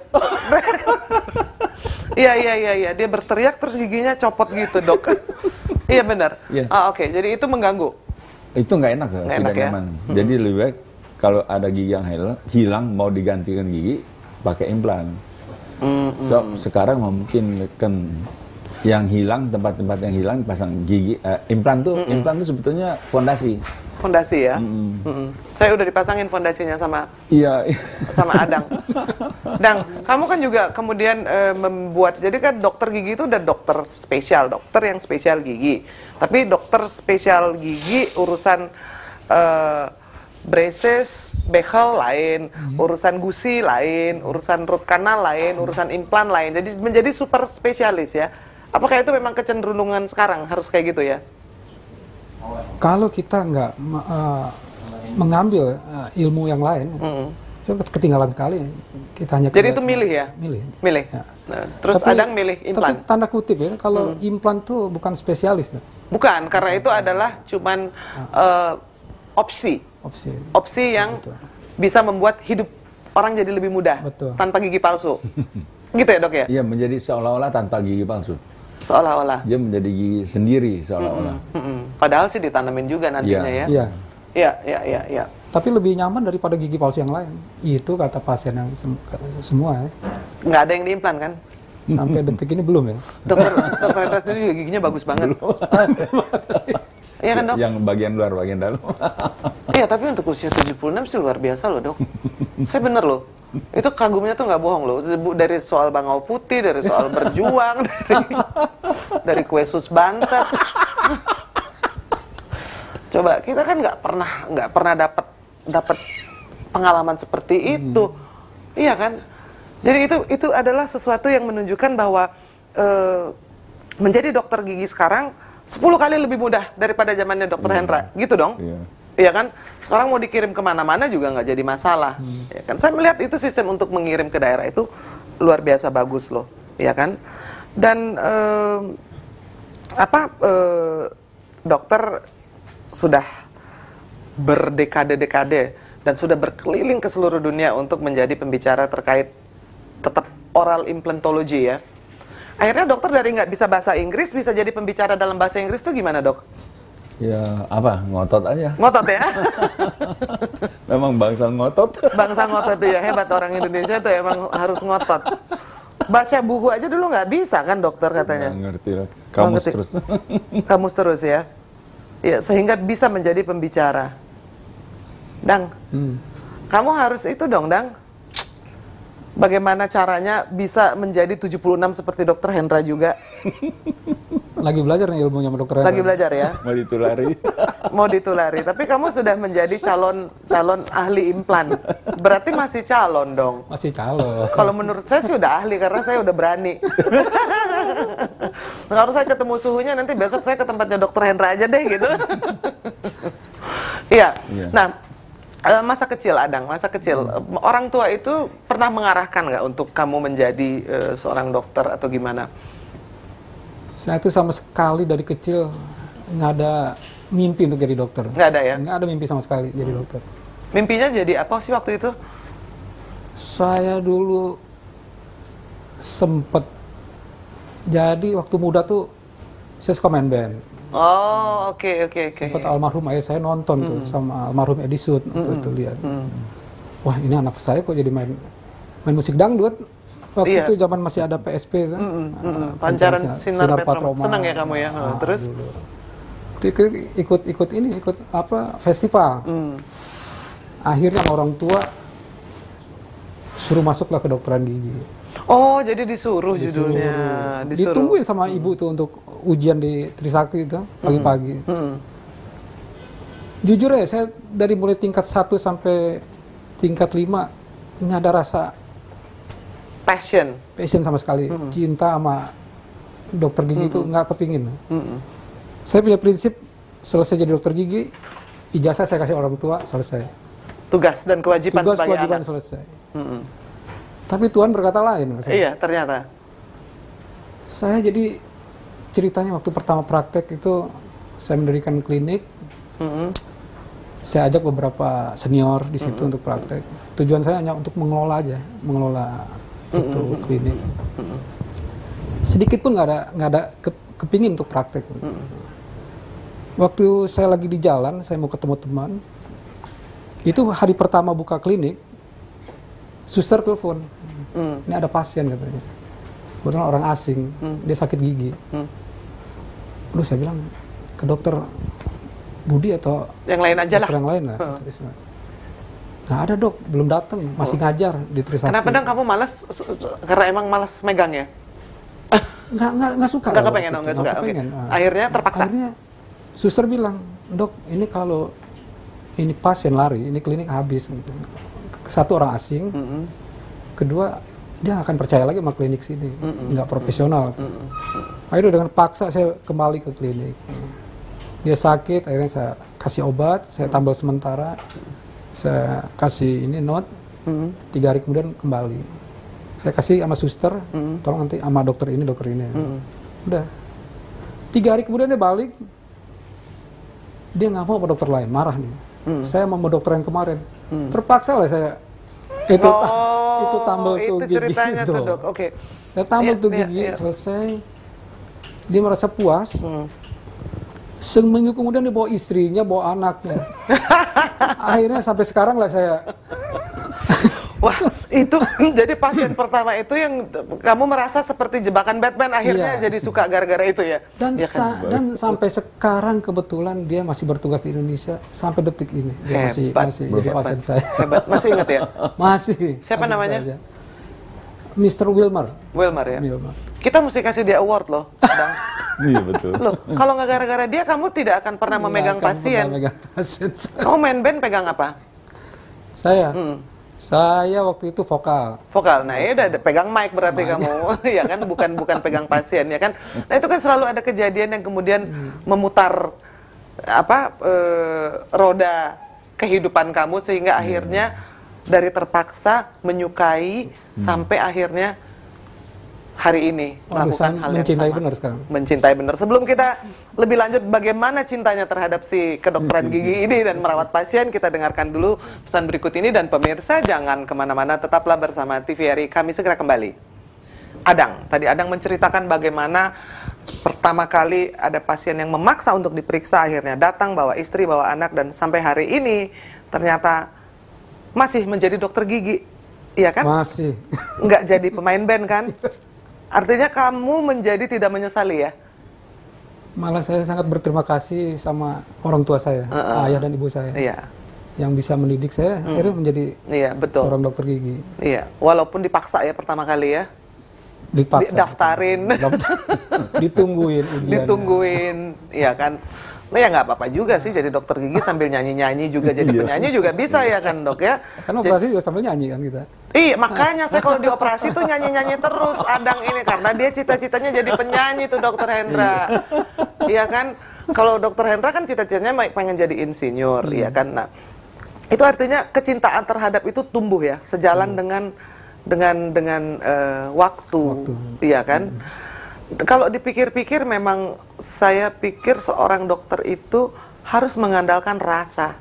Iya iya iya iya. Dia berteriak terus giginya copot gitu dok. Iya benar. Yeah. Ah, Oke, okay. Jadi itu mengganggu. Itu nggak enak, nggak tidak enak, ya? nyaman. Hmm. Jadi lebih baik kalau ada gigi yang hilang, hilang mau digantikan gigi pakai implan. Hmm, so hmm. sekarang memungkinkan yang hilang, tempat-tempat yang hilang pasang gigi uh, implan tuh, hmm. implan tuh sebetulnya fondasi. Fondasi ya. Hmm. Hmm. Saya udah dipasangin fondasinya sama. Iya. Sama Adang. Dang, kamu kan juga kemudian e, membuat, jadi kan dokter gigi itu udah dokter spesial, dokter yang spesial gigi. Tapi dokter spesial gigi urusan e, braces, bekel lain, hmm. urusan gusi lain, urusan root canal lain, urusan implan lain. Jadi menjadi super spesialis ya. Apakah itu memang kecenderungan sekarang harus kayak gitu ya? Kalau kita nggak uh, mengambil uh, ilmu yang lain, mm-hmm. ketinggalan sekali. Kita hanya jadi itu milih ya? Milih. Milih. Ya. Nah, terus tapi, Adang milih implan. Tapi tanda kutip ya, kalau hmm. implan tuh bukan spesialis. Tuh. Bukan, karena itu adalah cuman uh, opsi. Opsi. Opsi yang betul. Bisa membuat hidup orang jadi lebih mudah. Betul. Tanpa gigi palsu. Gitu ya dok ya? Iya, menjadi seolah-olah tanpa gigi palsu. Seolah-olah. Dia menjadi gigi sendiri seolah-olah. Mm-mm, mm-mm. Padahal sih ditanamin juga nantinya ya. Iya. Iya, iya, iya, iya. Tapi lebih nyaman daripada gigi palsu yang lain. Itu kata pasien yang sem- semua ya. Nggak ada yang diimplan kan? Sampai detik ini belum ya. Dokter dokter Hendra sendiri juga giginya bagus banget. Iya kan dok? Yang bagian luar, bagian dalam. Iya, tapi untuk usia tujuh puluh enam sih luar biasa loh dok. Saya bener loh. Itu kagumnya tuh nggak bohong loh. Dari soal bangau putih, dari soal berjuang, dari, dari kue sus bantet. Coba kita kan nggak pernah nggak pernah dapat dapat pengalaman seperti itu, hmm. iya kan? Jadi itu itu adalah sesuatu yang menunjukkan bahwa uh, menjadi dokter gigi sekarang sepuluh kali lebih mudah daripada zamannya dokter hmm. Hendra, gitu dong? Iya. Iya kan? Sekarang mau dikirim kemana-mana juga nggak jadi masalah, hmm. ya kan? Saya melihat itu sistem untuk mengirim ke daerah itu luar biasa bagus loh, ya kan? Dan uh, apa uh, dokter sudah berdekade-dekade dan sudah berkeliling ke seluruh dunia untuk menjadi pembicara terkait tetap oral implantology ya. Akhirnya dokter dari nggak bisa bahasa Inggris bisa jadi pembicara dalam bahasa Inggris tuh gimana dok? Ya apa, ngotot aja. Ngotot ya? Memang bangsa ngotot. Bangsa ngotot tuh ya, hebat orang Indonesia tuh emang harus ngotot. Baca buku aja dulu nggak bisa kan dokter katanya? Nggak ngerti lah, kamus terus. Kamus terus ya? Ya, sehingga bisa menjadi pembicara. Dang, hmm. kamu harus itu dong, Dang. Bagaimana caranya bisa menjadi tujuh puluh enam seperti dokter Hendra juga? Lagi belajar nih ilmunya sama dokter Hendra. Lagi belajar ya? Mau ditulari. Mau ditulari, tapi kamu sudah menjadi calon calon ahli implan. Berarti masih calon dong? Masih calon. Kalau menurut saya sih udah ahli, karena saya udah berani. Kalau saya ketemu suhunya, nanti besok saya ke tempatnya dokter Hendra aja deh gitu. Iya, yeah. Nah masa kecil Adang, masa kecil hmm. orang tua itu pernah mengarahkan nggak untuk kamu menjadi uh, seorang dokter atau gimana? Saya itu sama sekali dari kecil nggak ada mimpi untuk jadi dokter. Nggak ada ya? Nggak ada mimpi sama sekali jadi dokter. Mimpinya jadi apa sih waktu itu? Saya dulu sempet jadi waktu muda tuh saya suka main band. Oh, oke okay, oke okay, oke. Okay. Sempat almarhum ayah saya nonton mm. tuh sama almarhum Edi Sud waktu mm. itu lihat. Mm. Wah, ini anak saya kok jadi main main musik dangdut. Waktu iya. itu zaman masih ada P S P kan. Mm, mm, mm. Pancaran Sinar, Sinar Patroma. Senang ya kamu ya. Nah, terus ikut ikut ini ikut apa festival. Mm. Akhirnya orang tua suruh masuklah ke kedokteran gigi. Oh, jadi disuruh, disuruh judulnya. Disuruh. Ditungguin sama hmm. ibu tuh untuk ujian di Trisakti itu pagi-pagi. Hmm. Hmm. Jujur ya, saya dari mulai tingkat satu sampai tingkat lima nggak ada rasa passion, passion sama sekali. Hmm. Cinta sama dokter gigi itu hmm. nggak kepingin. Hmm. Saya punya prinsip selesai jadi dokter gigi, ijazah saya kasih orang tua, selesai. Tugas dan kewajiban Tugas sebagai kewajiban anak. selesai. Hmm. Tapi Tuhan berkata lain. Maksudnya. Iya, ternyata. Saya jadi ceritanya waktu pertama praktek itu saya mendirikan klinik. Mm-hmm. Saya ajak beberapa senior di situ mm-hmm. untuk praktek. Tujuan saya hanya untuk mengelola aja, mengelola mm-hmm. itu klinik. Mm-hmm. Sedikit pun nggak ada nggak ada ke, kepingin untuk praktek. Mm-hmm. Waktu saya lagi di jalan, saya mau ketemu teman. Itu hari pertama buka klinik. Suster telepon, mm. ini ada pasien katanya, kebetulan orang asing, mm. dia sakit gigi. Mm. Terus saya bilang ke dokter Budi atau yang lain aja lah. Yang lain lah. Uh. Nggak ada dok, belum datang, masih uh. ngajar di Trisakti. Kenapa dong kamu malas? Karena emang malas megang ya? Nggak nggak nggak suka. Nggak kepengen, nggak, nggak suka. Kepengen. Okay. Akhirnya terpaksa. Akhirnya suster bilang, dok ini kalau ini pasien lari, ini klinik habis. Gitu. Satu orang asing, mm-hmm. kedua dia akan percaya lagi sama klinik sini, mm-hmm. nggak profesional. Mm-hmm. Akhirnya dengan paksa saya kembali ke klinik. Dia sakit, akhirnya saya kasih obat, saya tambal sementara, saya kasih ini note, mm-hmm. tiga hari kemudian kembali. Saya kasih sama suster, mm-hmm. tolong nanti sama dokter ini, dokter ini. Mm-hmm. Udah. Tiga hari kemudian dia balik, dia nggak mau sama dokter lain, marah nih. Mm-hmm. Saya mau sama dokter yang kemarin. Hmm. Terpaksa lah saya itu oh, ta itu tambal tuh itu gigi ceritanya tuh. Tuh, Dok. Oke. Okay. Saya tambal ya, tuh ya, gigi ya. selesai. Dia merasa puas. Hmm. Seminggu kemudian dia bawa istrinya, bawa anaknya. Akhirnya sampai sekarang lah saya. Wah, Itu jadi pasien pertama itu yang kamu merasa seperti jebakan Batman, akhirnya Iya. jadi suka gara-gara itu ya? Dan Ya kan? sa- dan sampai sekarang kebetulan dia masih bertugas di Indonesia sampai detik ini dia masih Hebat. masih jadi Hebat. pasien saya. Hebat, masih ingat ya? Masih. Siapa masih namanya? saja. mister Wilmer. Wilmar ya? Wilmer. Kita mesti kasih dia award loh, Bang. Iya betul. Loh, kalau nggak gara-gara dia, kamu tidak akan pernah memegang Nggak akan pasien. pernah megang pasien. Kamu main band pegang apa? Saya, Hmm. saya waktu itu vokal. Vokal. Nah, ya udah pegang mic berarti kamu, ya kan? Bukan bukan pegang pasien, ya kan? Nah, itu kan selalu ada kejadian yang kemudian memutar apa eh, roda kehidupan kamu sehingga akhirnya dari terpaksa menyukai sampai akhirnya hari ini Waduh, melakukan saya hal yang mencintai sama. benar sekarang. Mencintai benar. Sebelum kita lebih lanjut bagaimana cintanya terhadap si kedokteran gigi ini dan merawat pasien, kita dengarkan dulu pesan berikut ini. Dan pemirsa jangan kemana-mana, tetaplah bersama T V R I. Kami segera kembali. Adang, tadi Adang menceritakan bagaimana pertama kali ada pasien yang memaksa untuk diperiksa, akhirnya datang bawa istri, bawa anak, dan sampai hari ini ternyata masih menjadi dokter gigi, iya kan? Masih. Nggak jadi pemain band kan? Artinya kamu menjadi tidak menyesali ya? Malah saya sangat berterima kasih sama orang tua saya, Uh-uh. ayah dan ibu saya, Iya, yang bisa mendidik saya akhirnya menjadi iya betul. seorang dokter gigi. Iya, walaupun dipaksa ya pertama kali ya, Dipaksa. daftarin, Daftar- Ditungguin ujiannya. ditungguin, iya kan? Nah ya nggak apa-apa juga sih jadi dokter gigi sambil nyanyi-nyanyi juga, jadi penyanyi juga bisa ya kan dok ya? Kan operasi juga sambil nyanyi kan kita. Iya, makanya saya kalau dioperasi tuh nyanyi-nyanyi terus Adang ini, karena dia cita-citanya jadi penyanyi tuh dokter Hendra. Iya kan? Kalau dokter Hendra kan cita-citanya pengen jadi insinyur, iya kan? Nah, itu artinya kecintaan terhadap itu tumbuh ya, sejalan dengan dengan dengan eh, waktu, Waktu. iya kan? Kalau dipikir-pikir memang saya pikir seorang dokter itu harus mengandalkan rasa.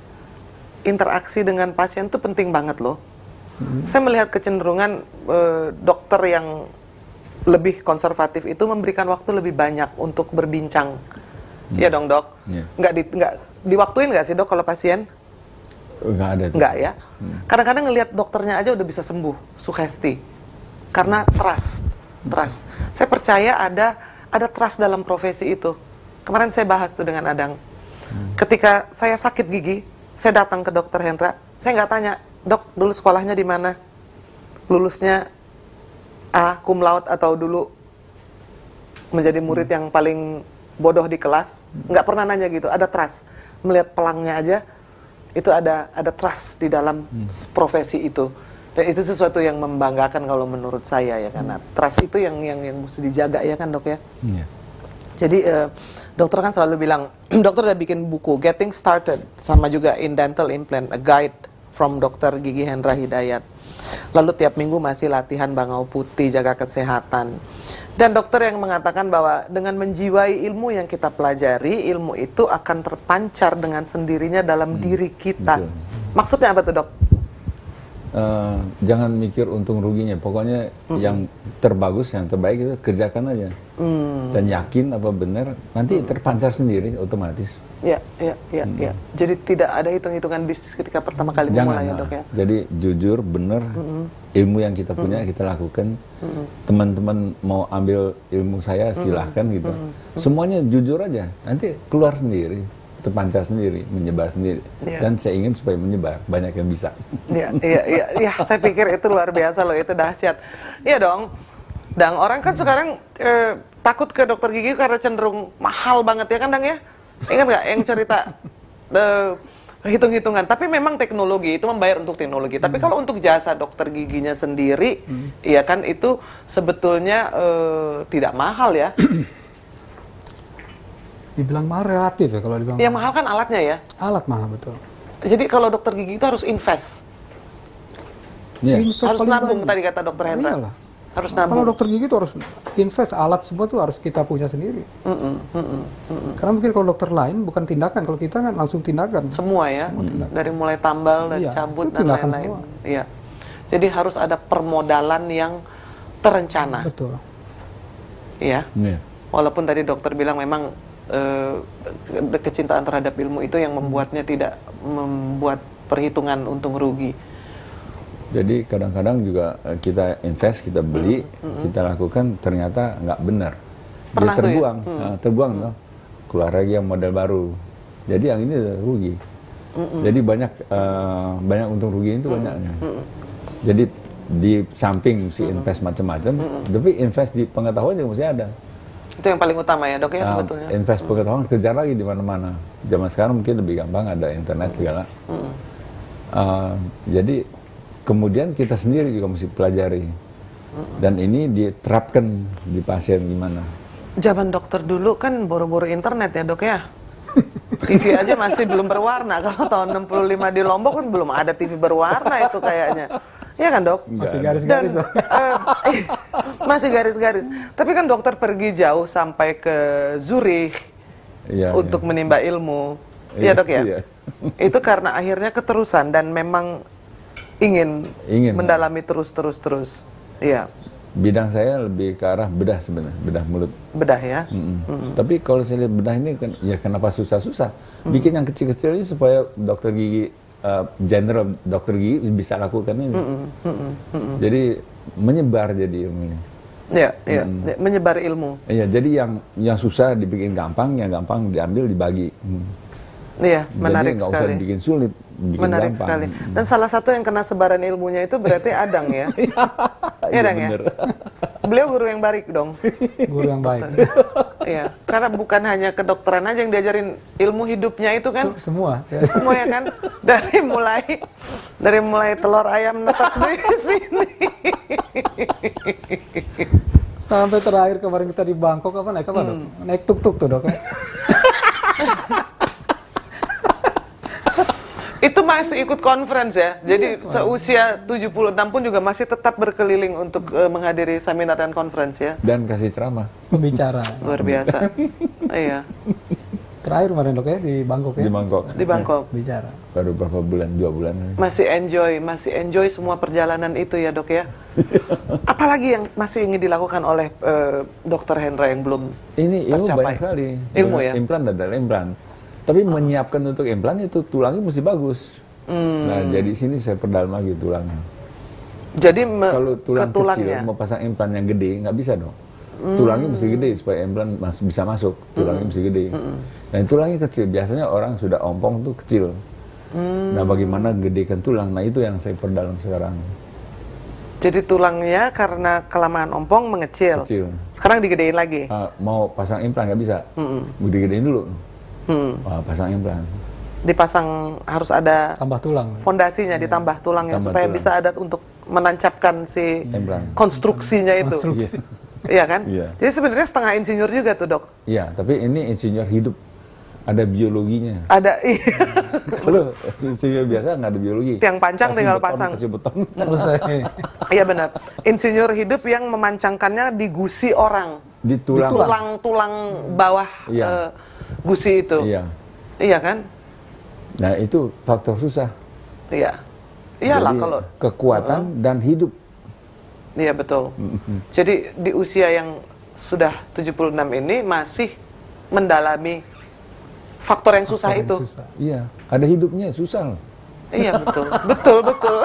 Interaksi dengan pasien itu penting banget loh. Saya melihat kecenderungan eh, dokter yang lebih konservatif itu memberikan waktu lebih banyak untuk berbincang. Iya dong dok? Iya. Nggak, di, nggak diwaktuin nggak sih dok kalau pasien? Nggak ada. tuh. Nggak ya? Kadang-kadang ngelihat dokternya aja udah bisa sembuh, sugesti. Karena trust, trust. Saya percaya ada ada trust dalam profesi itu. Kemarin saya bahas tuh dengan Adang. Ketika saya sakit gigi, saya datang ke dokter Hendra, saya nggak tanya, dok dulu sekolahnya di mana? Lulusnya A, cum laude, atau dulu menjadi murid yang paling bodoh di kelas? Nggak pernah nanya gitu, ada trust. Melihat pelangnya aja, itu ada ada trust di dalam profesi itu. Dan itu sesuatu yang membanggakan kalau menurut saya ya, karena trust itu yang yang yang mesti dijaga ya kan dok ya. Iya. Jadi eh, dokter kan selalu bilang, dokter udah bikin buku Getting Started, sama juga In Dental Implant, a guide from Dokter Gigi Hendra Hidayat. Lalu tiap minggu masih latihan bangau putih, jaga kesehatan. Dan dokter yang mengatakan bahwa dengan menjiwai ilmu yang kita pelajari, ilmu itu akan terpancar dengan sendirinya dalam diri kita. betul. Maksudnya apa tuh dok? Eh, jangan mikir untung ruginya, pokoknya yang terbagus, yang terbaik itu kerjakan aja. Dan yakin apa benar, nanti terpancar sendiri otomatis. Ya, ya, ya, ya. Jadi tidak ada hitung-hitungan bisnis ketika pertama kali Jangan memulai ya lah. dok ya. Jadi jujur, benar, ilmu yang kita punya kita lakukan. Teman-teman mau ambil ilmu saya silahkan gitu. Semuanya jujur aja, nanti keluar sendiri, terpancar sendiri, menyebar sendiri. Iya. Dan saya ingin supaya menyebar, banyak yang bisa. Iya, iya, iya, iya, saya pikir itu luar biasa loh, itu dahsyat. Iya dong. Dan orang kan sekarang eh, takut ke dokter gigi karena cenderung mahal banget ya kan Dang ya? Ingat nggak yang cerita eh, hitung-hitungan? Tapi memang teknologi itu membayar untuk teknologi. Tapi kalau untuk jasa dokter giginya sendiri, ya kan itu sebetulnya eh, tidak mahal ya. Dibilang mahal relatif ya kalau dibilang. Yang mahal kan alatnya ya. Alat mahal betul. Jadi kalau dokter gigi itu harus invest. Iya. Invest Harus paling nabung banyak. tadi kata dokter Hendra. Iyalah. Harus Kalau nabung. dokter gigi itu harus invest, alat semua tuh harus kita punya sendiri. Mm-mm, mm-mm, mm-mm. Karena mungkin kalau dokter lain bukan tindakan, kalau kita kan langsung tindakan. Semua ya, dari mulai tambal dan Iya, cabut itu dan tindakan lain-lain. semua. Iya. Jadi harus ada permodalan yang terencana, Betul. ya. Iya. Walaupun tadi dokter bilang memang eh, ke- kecintaan terhadap ilmu itu yang membuatnya tidak membuat perhitungan untung rugi. Jadi kadang-kadang juga eh, kita invest, kita beli, mm-hmm. kita lakukan ternyata nggak benar. Dia Pernah tuh ya? terbuang, Hmm. nah, terbuang loh. Keluar lagi yang model baru. Jadi yang ini rugi. Mm-hmm. Jadi banyak uh, banyak untung rugi itu banyaknya. Mm-hmm. Jadi di samping mesti invest mm-hmm. macam-macam, mm-hmm. tapi invest di pengetahuan juga mesti ada. Itu yang paling utama ya dok ya Nah, sebetulnya. invest pengetahuan kejar lagi di mana-mana. Zaman sekarang mungkin lebih gampang, ada internet segala. Mm-hmm. Uh, jadi kemudian kita sendiri juga mesti pelajari. Mm-hmm. Dan ini diterapkan di pasien gimana. Zaman dokter dulu kan boro-boro internet ya dok ya. T V aja masih belum berwarna. Kalau tahun enam puluh lima di Lombok kan belum ada T V berwarna itu kayaknya. Iya kan dok? Masih garis-garis. Dan, uh, masih garis-garis. Tapi kan dokter pergi jauh sampai ke Zurich ya, untuk ya. menimba ilmu. Iya dok ya? Iya. Itu karena akhirnya keterusan dan memang ingin, ingin mendalami terus-terus-terus. Iya. Bidang saya lebih ke arah bedah sebenarnya, bedah mulut. Bedah ya? Mm-mm. Mm-mm. Tapi kalau saya lihat bedah ini kan, ya kenapa susah-susah? Mm. Bikin yang kecil-kecil ini supaya dokter gigi, uh, general dokter gigi bisa lakukan ini. Mm-mm. Mm-mm. Mm-mm. Jadi menyebar jadi ilmu ini. Iya, iya. Mm. Menyebar ilmu. Iya, jadi yang yang susah dibikin gampang, yang gampang diambil dibagi. Mm. Iya, menarik jadi nggak sekali. usah dibikin sulit, bikin Menarik gampang. sekali. Dan salah satu yang kena sebaran ilmunya itu berarti Adang ya? Iya Dang ya? Beliau guru yang baik dong. Guru yang baik. Iya, karena bukan hanya kedokteran aja yang diajarin, ilmu hidupnya itu kan. Se- Semua. Ya. Semua ya kan? Dari mulai dari mulai telur ayam netas di sini. Sampai terakhir kemarin kita di Bangkok apa naik apa dok? Naik tuk-tuk tuh dok ya. Itu masih ikut conference ya. Jadi seusia tujuh puluh enam pun juga masih tetap berkeliling untuk uh, menghadiri seminar dan conference ya. Dan kasih ceramah. Pembicara. Luar biasa. Iya. Terakhir kemarin dok ya di Bangkok ya. Di Bangkok. Di Bangkok. Bicara. Baru berapa bulan, dua bulan. Masih enjoy, masih enjoy semua perjalanan itu ya dok ya. Apalagi yang masih ingin dilakukan oleh uh, dokter Hendra yang belum Ini ilmu tercapai? banyak sekali. Ilmu ya? Implan adalah implan. Tapi oh. menyiapkan untuk implan itu tulangnya mesti bagus. Hmm. Nah, jadi sini saya perdalam lagi tulangnya. Jadi me- kalau tulang ke kecil mau pasang implan yang gede nggak bisa dong. Hmm. Tulangnya mesti gede supaya implan mas- bisa masuk. Tulangnya hmm. mesti gede. Hmm. Dan tulangnya kecil. Biasanya orang sudah ompong tuh kecil. Hmm. Nah, bagaimana gedekan tulang? Nah, itu yang saya perdalam sekarang. Jadi tulangnya karena kelamaan ompong mengecil. Kecil. Sekarang digedein lagi. Uh, mau pasang implan nggak bisa. Hmm. Digedein dulu. Hmm. Wah, pasang implan. Dipasang harus ada tambah tulang. Fondasinya ya. Ditambah tulangnya Tambah supaya tulang. bisa ada untuk menancapkan si implan. Konstruksinya itu. Konstruksi. Iya kan? Iya. Jadi sebenarnya setengah insinyur juga tuh dok. Iya, tapi ini insinyur hidup. Ada biologinya. Ada, iya. Kalau insinyur biasa nggak ada biologi. Yang pancang Kasih tinggal beton, pasang. Kasih beton. Selesai. Iya benar. Insinyur hidup yang memancangkannya di gusi orang. Di tulang. Tulang-tulang bawah Iya. uh, gusi itu. Iya. Iya kan? Nah, itu faktor susah. Iya. Iyalah Jadi, kalau kekuatan uh, dan hidup. Iya betul. Mm-hmm. Jadi di usia yang sudah tujuh puluh enam ini masih mendalami faktor yang susah Faktor itu. yang susah. Iya, ada hidupnya susah loh. Iya betul, betul betul.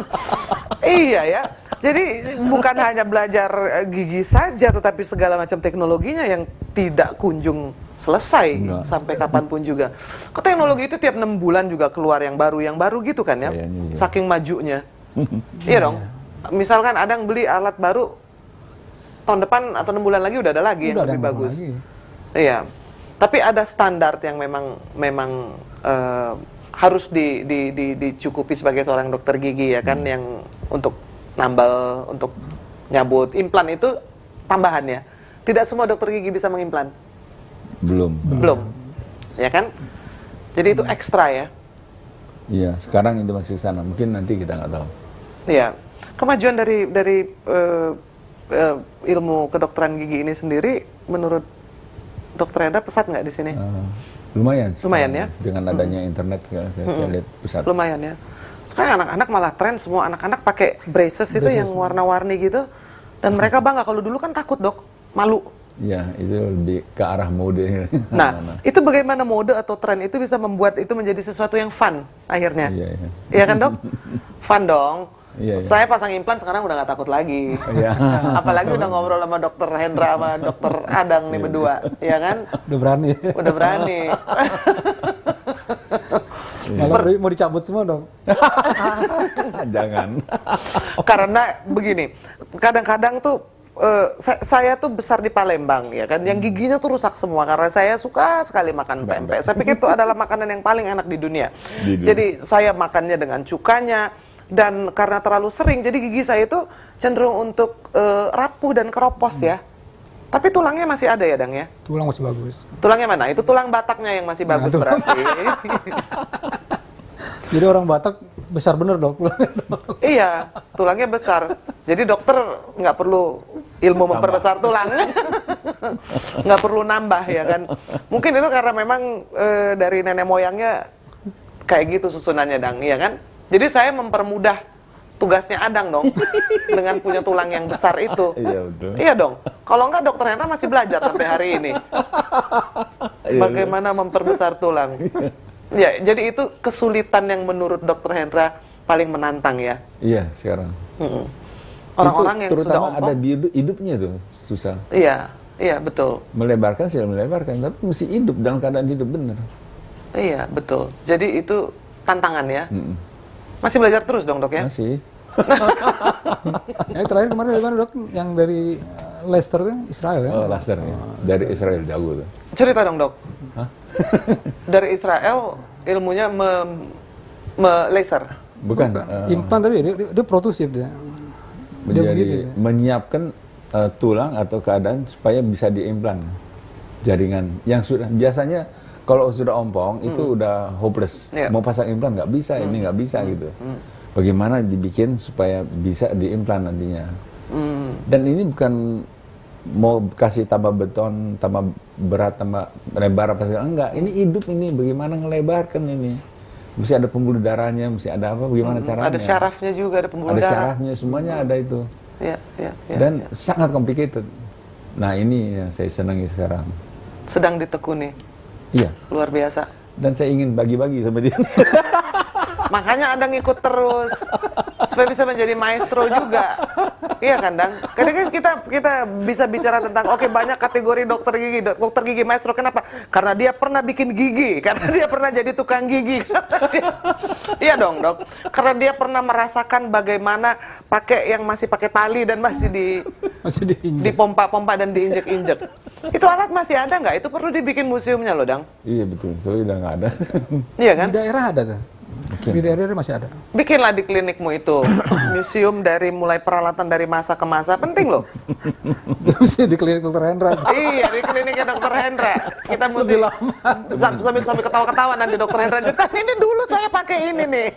Iya ya. Jadi bukan hanya belajar gigi saja, tetapi segala macam teknologinya yang tidak kunjung selesai. Enggak. Sampai kapanpun juga. Kok teknologi itu tiap enam bulan juga keluar yang baru, yang baru gitu kan ya? Kayaknya, iya. Saking majunya. Iya dong. Misalkan Adang beli alat baru, tahun depan atau enam bulan lagi udah ada lagi udah yang lebih bagus. Lagi. Iya. Tapi ada standar yang memang memang uh, harus di, di, di, dicukupi sebagai seorang dokter gigi ya kan, hmm. yang untuk nambal, untuk nyabut. Implan itu tambahan ya. Tidak semua dokter gigi bisa mengimplan. Belum. Belum. Ya kan? Jadi itu ekstra ya. Iya, sekarang itu masih sana. Mungkin nanti kita nggak tahu. Iya. Kemajuan dari dari uh, uh, ilmu kedokteran gigi ini sendiri menurut Dokter Hendra pesat nggak di sini? Uh, lumayan. Lumayan ya. Dengan adanya hmm. internet saya, saya hmm. lihat pesat. Lumayan ya. Sekarang anak-anak malah tren, semua anak-anak pakai braces, braces itu yang warna-warni gitu. Dan mereka bangga. Kalau dulu kan takut dok, malu. Iya, itu lebih ke arah mode. Nah, itu bagaimana mode atau tren itu bisa membuat itu menjadi sesuatu yang fun akhirnya. Iya, iya. Iya kan dok? Fun dong. Iya, iya. Saya pasang implan sekarang udah nggak takut lagi. Iya. Apalagi udah ngobrol sama dokter Hendra sama dokter Adang nih berdua, ya kan? Udah berani. Udah berani. Malah mau dicabut semua dong. Jangan. Karena begini, kadang-kadang tuh eh, sa- saya tuh besar di Palembang ya kan, yang giginya tuh rusak semua karena saya suka sekali makan pempek. Saya pikir itu adalah makanan yang paling enak di dunia. Di dunia. Jadi saya makannya dengan cukanya, dan karena terlalu sering, jadi gigi saya itu cenderung untuk eh, rapuh dan keropos ya. Tapi tulangnya masih ada ya, Dang ya? Tulang masih bagus. Tulangnya mana? Itu tulang Bataknya yang masih bagus Nah, itu. berarti. Jadi orang Batak besar bener dok. Iya, tulangnya besar. Jadi dokter nggak perlu ilmu memperbesar tulang, nggak perlu nambah ya kan. Mungkin itu karena memang eh, dari nenek moyangnya kayak gitu susunannya, Dang, ya kan. Jadi saya mempermudah tugasnya Adang dong dengan punya tulang yang besar itu. Iya, betul. Iya dong. Kalau nggak dokter Hendra masih belajar sampai hari ini. Iya, Bagaimana memperbesar tulang. Ya, jadi itu kesulitan yang menurut dokter Hendra paling menantang ya. Iya, sekarang. Mm-mm. Orang-orang Itu yang sudah terutama ada ompong. di hidup- hidupnya tuh susah. Iya, iya betul. Melebarkan sih melebarkan, tapi mesti hidup dalam keadaan hidup benar. Iya, betul. Jadi itu tantangan ya. Mm-mm. Masih belajar terus dong, Dok ya? Masih. Ya, terakhir kemarin dari mana dok? Yang dari uh, Leicester kan Israel ya? Oh, laser ya. Dari Israel jago tuh. Cerita dong, Dok. Hah? Dari Israel ilmunya me, me laser. Bukan. Bukan. eh, Implan tapi dia, dia, dia protusif dia. Dia menjadi begitu. Ya. menyiapkan eh, tulang atau keadaan supaya bisa diimplan jaringan yang sudah biasanya kalau sudah ompong itu udah hopeless. Iya. Mau pasang implan nggak bisa, ini nggak bisa gitu. Bagaimana dibikin supaya bisa diimplan nantinya. Hmm. Dan ini bukan mau kasih tambah beton, tambah berat, tambah lebar apa segala, enggak. Ini hidup ini, bagaimana ngelebarkan ini. Mesti ada pembuluh darahnya, mesti ada apa, bagaimana caranya. Ada syarafnya juga, ada pembuluh Ada darah. syarafnya, semuanya ada itu. Iya, iya, iya. Dan iya. sangat complicated. Nah ini yang saya senangi sekarang. Sedang ditekuni, Iya, luar biasa. dan saya ingin bagi-bagi sama dia. Makanya Adang ikut terus supaya bisa menjadi maestro juga. Iya kan, Dang? Kadang kan kita kita bisa bicara tentang oke banyak kategori dokter gigi, Dok- dokter gigi maestro. Kenapa? Karena dia pernah bikin gigi, karena dia pernah jadi tukang gigi. Iya dong, Dok. Karena dia pernah merasakan bagaimana pakai yang masih pakai tali dan masih di Masih diinjek. dipompa-pompa dan diinjek-injek. Itu alat masih ada nggak? Itu perlu dibikin museumnya loh, Dang. Iya betul, soalnya udah nggak ada. Iya kan? Di daerah ada tuh. Mungkin. Di daerah masih ada. Bikinlah di klinikmu itu museum dari mulai peralatan dari masa ke masa, penting loh. Terus di klinik dokter Hendra. Iya, di kliniknya dokter Hendra. Kita mesti sam- sambil sambil ketawa-ketawa nanti dokter Hendra cerita, ini dulu saya pakai ini nih.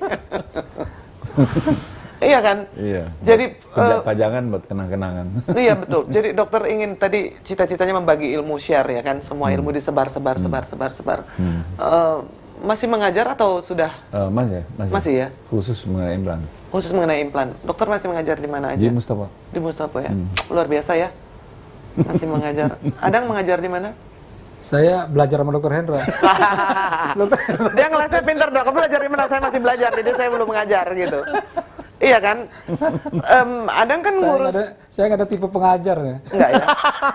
Iya kan? Iya. Jadi Paja- eh, pajangan buat kenang-kenangan. iya betul. Jadi dokter ingin tadi cita-citanya membagi ilmu share ya kan, semua ilmu disebar, sebar, sebar, sebar, sebar. Eh, masih mengajar atau sudah Eh, mas ya, masih. Masih ya? Khusus mengenai implan. khusus mengenai implan? Dokter masih mengajar di mana aja? Di Mustafa. Di Mustafa ya. Luar biasa ya. Masih mengajar. Adang mengajar di mana? Saya belajar sama dokter Hendra. Dia ngelasnya pinter dong. Kamu belajar di mana? Saya masih belajar, jadi saya belum mengajar gitu. Iya kan? Em, Adang kan Saya ngurus. nggak ada, saya nggak ada tipe pengajar ya. Enggak ya?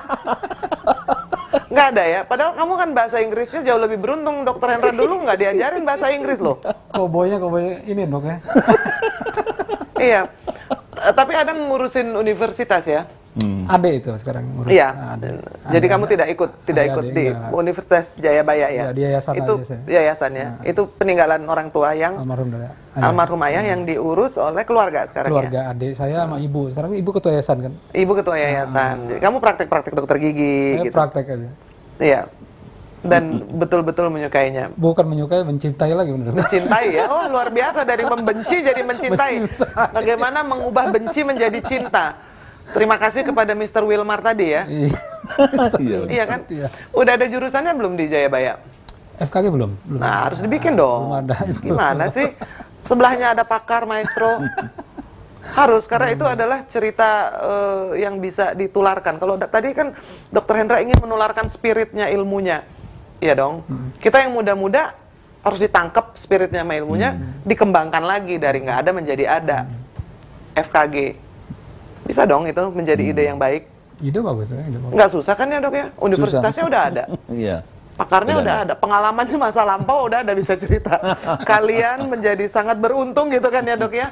Nggak ada ya? Padahal kamu kan bahasa Inggrisnya jauh lebih beruntung. Dokter Hendra dulu nggak diajarin bahasa Inggris loh. Koboynya koboy ini dok ya. Iya. Eh, Tapi Adang ngurusin universitas ya? Ade itu sekarang ngurus. Iya. Ade. Jadi Ade, kamu Ade. tidak ikut, tidak Ade, ikut Ade, di enggak. Universitas Jayabaya ya? Iya, di yayasan Itu aja saya. yayasannya. Itu peninggalan orang tua yang Almarhum dari almarhum ayah yang diurus oleh keluarga sekarang ya? keluarga adik saya sama ibu. Sekarang ibu ketua yayasan kan. Ibu ketua yayasan. Jadi kamu praktek-praktek dokter gigi Saya gitu. praktek aja. Iya. Dan betul-betul menyukainya. Bukan menyukai, mencintai lagi bener. Mencintai ya. Oh, luar biasa dari membenci jadi mencintai. Bagaimana mengubah benci menjadi cinta. Terima kasih kepada mister Wilmar tadi ya. Iya. Iya. Iya kan? Iya. Udah ada jurusannya belum di Jayabaya? F K G belum? Belum. Nah, harus dibikin dong. Belum ada. Gimana sih? Sebelahnya ada pakar maestro. Harus, karena itu adalah cerita eh, yang bisa ditularkan. Kalau da- tadi kan dokter Hendra ingin menularkan spiritnya, ilmunya. Iya dong. Kita yang muda-muda harus ditangkap spiritnya sama ilmunya, dikembangkan lagi dari nggak ada menjadi ada. F K G. Bisa dong itu menjadi Hmm. ide yang baik. Ide bagus ya, ide bagus. Nggak susah kan ya dok ya? Universitasnya udah ada. Iya. Pakarnya Udah udah ada, pengalamannya masa lampau udah ada, bisa cerita. Kalian menjadi sangat beruntung gitu kan ya dok ya?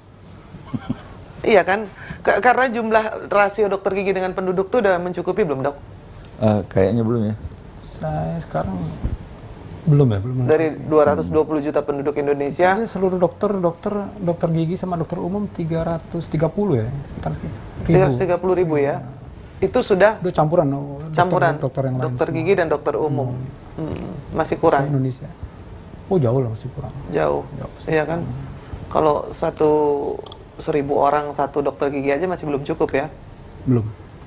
Iya kan? K- karena jumlah rasio dokter gigi dengan penduduk tuh udah mencukupi belum dok? Eh, kayaknya belum ya. Saya sekarang belum ya, belum. Dari dua ratus dua puluh juta penduduk Indonesia, Jadi seluruh dokter, dokter, dokter gigi sama dokter umum tiga ratus tiga puluh ya, sekitar tiga ribu. ratus tiga puluh ribu ya. Itu sudah Udah campuran, oh, dokter- campuran dokter, yang lain dokter semua. gigi dan dokter umum. Hmm, masih Se kurang, Indonesia. Oh jauh lah, masih kurang. jauh. Jauh. Iya kan? Kalau satu seribu orang satu dokter gigi aja masih belum cukup ya. Belum.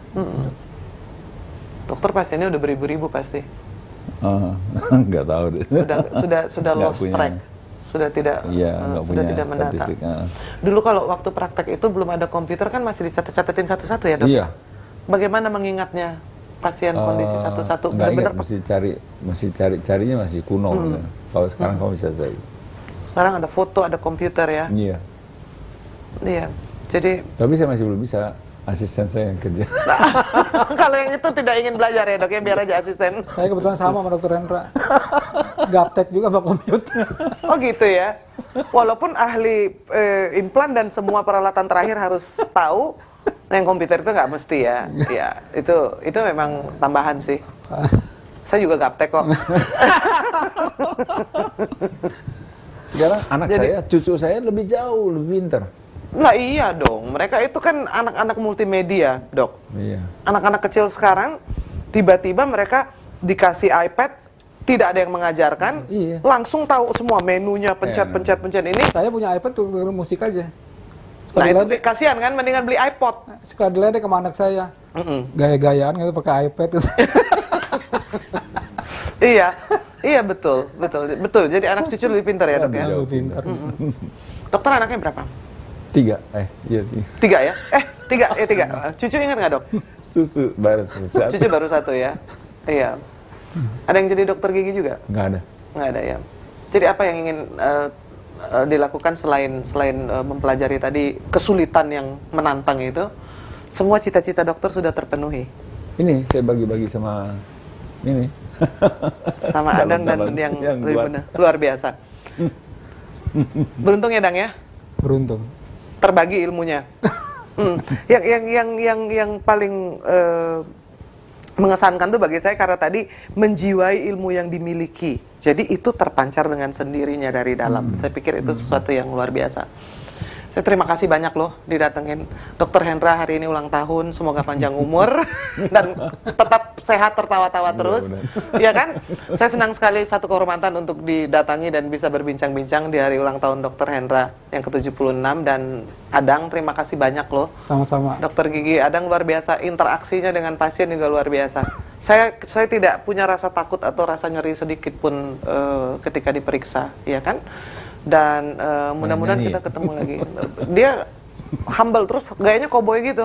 Dokter pasiennya udah beribu-ribu pasti. Ah, nggak tahu deh. Sudah sudah sudah Nggak lost punya. track. Sudah tidak Iya, eh, nggak sudah punya tidak menata. statistik. ah. Dulu kalau waktu praktek itu belum ada komputer kan masih dicatat-catatin satu-satu ya, Dok? Iya. Bagaimana mengingatnya pasien kondisi Eh, satu-satu? nggak ingat, Benar-benar mesti cari, mesti cari carinya masih kuno. Hmm. gitu. Kalau sekarang kamu bisa cari. sekarang ada foto, ada komputer ya. Iya. Iya. Jadi Tapi saya masih belum bisa. Asisten saya yang kerja. kalau yang itu tidak ingin belajar ya, Dok, ya biar aja asisten. Saya kebetulan sama sama dokter Hendra. Gaptek juga sama komputer. Oh gitu ya. Walaupun ahli eh, implan dan semua peralatan terakhir harus tahu, yang komputer itu nggak mesti ya. Ya itu itu memang tambahan sih. Saya juga gaptek kok. Sekarang anak Jadi- saya, cucu saya lebih jauh, lebih pintar. Nah iya dong, mereka itu kan anak-anak multimedia, Dok. Iya. Anak-anak kecil sekarang tiba-tiba mereka dikasih iPad, tidak ada yang mengajarkan, Iya. langsung tahu semua menunya, pencet-pencet-pencet ini. Saya punya iPad tuh dengerin musik aja. Suka Nah itu diledek, kasihan kan, mendingan beli iPod. suka diledek sama anak saya. Mm-mm. Gaya-gayaan gitu pakai iPad gitu. Iya, iya betul, betul, betul. Jadi anak cucu lebih pintar ya dok ya. Jauh Pintar. Dokter anaknya berapa? Tiga, eh, iya tiga. Tiga ya? Eh tiga, eh tiga. Cucu ingat nggak dok? Susu baru selesai. Cucu baru satu ya. Iya. Ada yang jadi dokter gigi juga? Nggak ada. Nggak ada ya. Jadi apa yang ingin eh, eh, dilakukan selain selain eh, mempelajari tadi kesulitan yang menantang itu? Semua cita-cita dokter sudah terpenuhi. Ini saya bagi-bagi sama ini. Sama Adang dan Calon-calon yang, yang lebih buat. benar, luar biasa. Beruntung ya Dang ya, Beruntung. terbagi ilmunya. Hmm. Yang yang yang yang yang paling eh, mengesankan tuh bagi saya karena tadi menjiwai ilmu yang dimiliki. Jadi itu terpancar dengan sendirinya dari dalam. Saya pikir itu sesuatu yang luar biasa. Saya terima kasih banyak loh didatengin Dokter Hendra hari ini ulang tahun, semoga panjang umur dan tetap sehat tertawa-tawa terus. Iya kan? Saya senang sekali, satu kehormatan untuk didatangi dan bisa berbincang-bincang di hari ulang tahun Dokter Hendra yang ke tujuh puluh enam. Dan Adang, terima kasih banyak loh. Sama-sama. Dokter gigi Adang luar biasa, interaksinya dengan pasien juga luar biasa. Saya saya tidak punya rasa takut atau rasa nyeri sedikit pun eh, ketika diperiksa, ya kan? Dan uh, mudah-mudahan nyanyi. kita ketemu lagi. Dia humble terus, gayanya koboi gitu.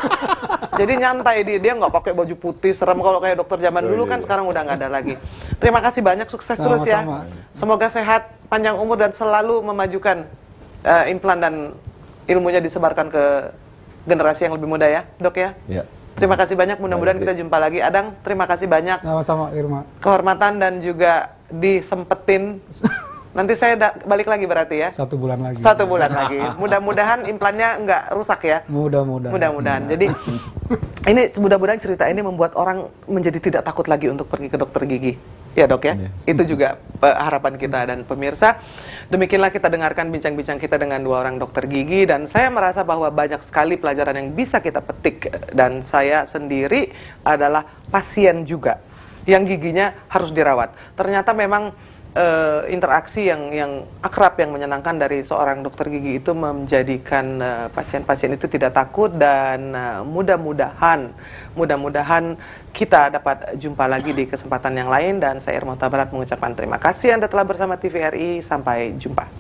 Jadi nyantai dia, dia nggak pakai baju putih serem kalau kayak dokter zaman Oh, dulu iya, kan, iya. sekarang udah nggak ada lagi. Terima kasih banyak, sukses terus ya. Sama-sama. Semoga sehat, panjang umur dan selalu memajukan uh, implan dan ilmunya disebarkan ke generasi yang lebih muda ya, dok ya. Ya. Terima kasih banyak, mudah-mudahan Terima kita jumpa lagi. Adang, terima kasih banyak. Sama-sama Irma. Kehormatan dan juga disempetin. Nanti saya da- balik lagi berarti ya. Satu bulan lagi. Satu bulan lagi. Mudah-mudahan implannya nggak rusak ya. Mudah-mudahan. Mudah-mudahan. Jadi ini mudah-mudahan cerita ini membuat orang menjadi tidak takut lagi untuk pergi ke dokter gigi. Ya dok ya. Iya. Itu juga eh, harapan kita dan pemirsa. Demikianlah kita dengarkan bincang-bincang kita dengan dua orang dokter gigi, dan saya merasa bahwa banyak sekali pelajaran yang bisa kita petik, dan saya sendiri adalah pasien juga yang giginya harus dirawat. Ternyata memang Uh, interaksi yang yang akrab, yang menyenangkan dari seorang dokter gigi itu menjadikan uh, pasien-pasien itu tidak takut, dan uh, mudah-mudahan mudah-mudahan kita dapat jumpa lagi di kesempatan yang lain. Dan saya Irma Huta Barat mengucapkan terima kasih Anda telah bersama T V R I. Sampai jumpa.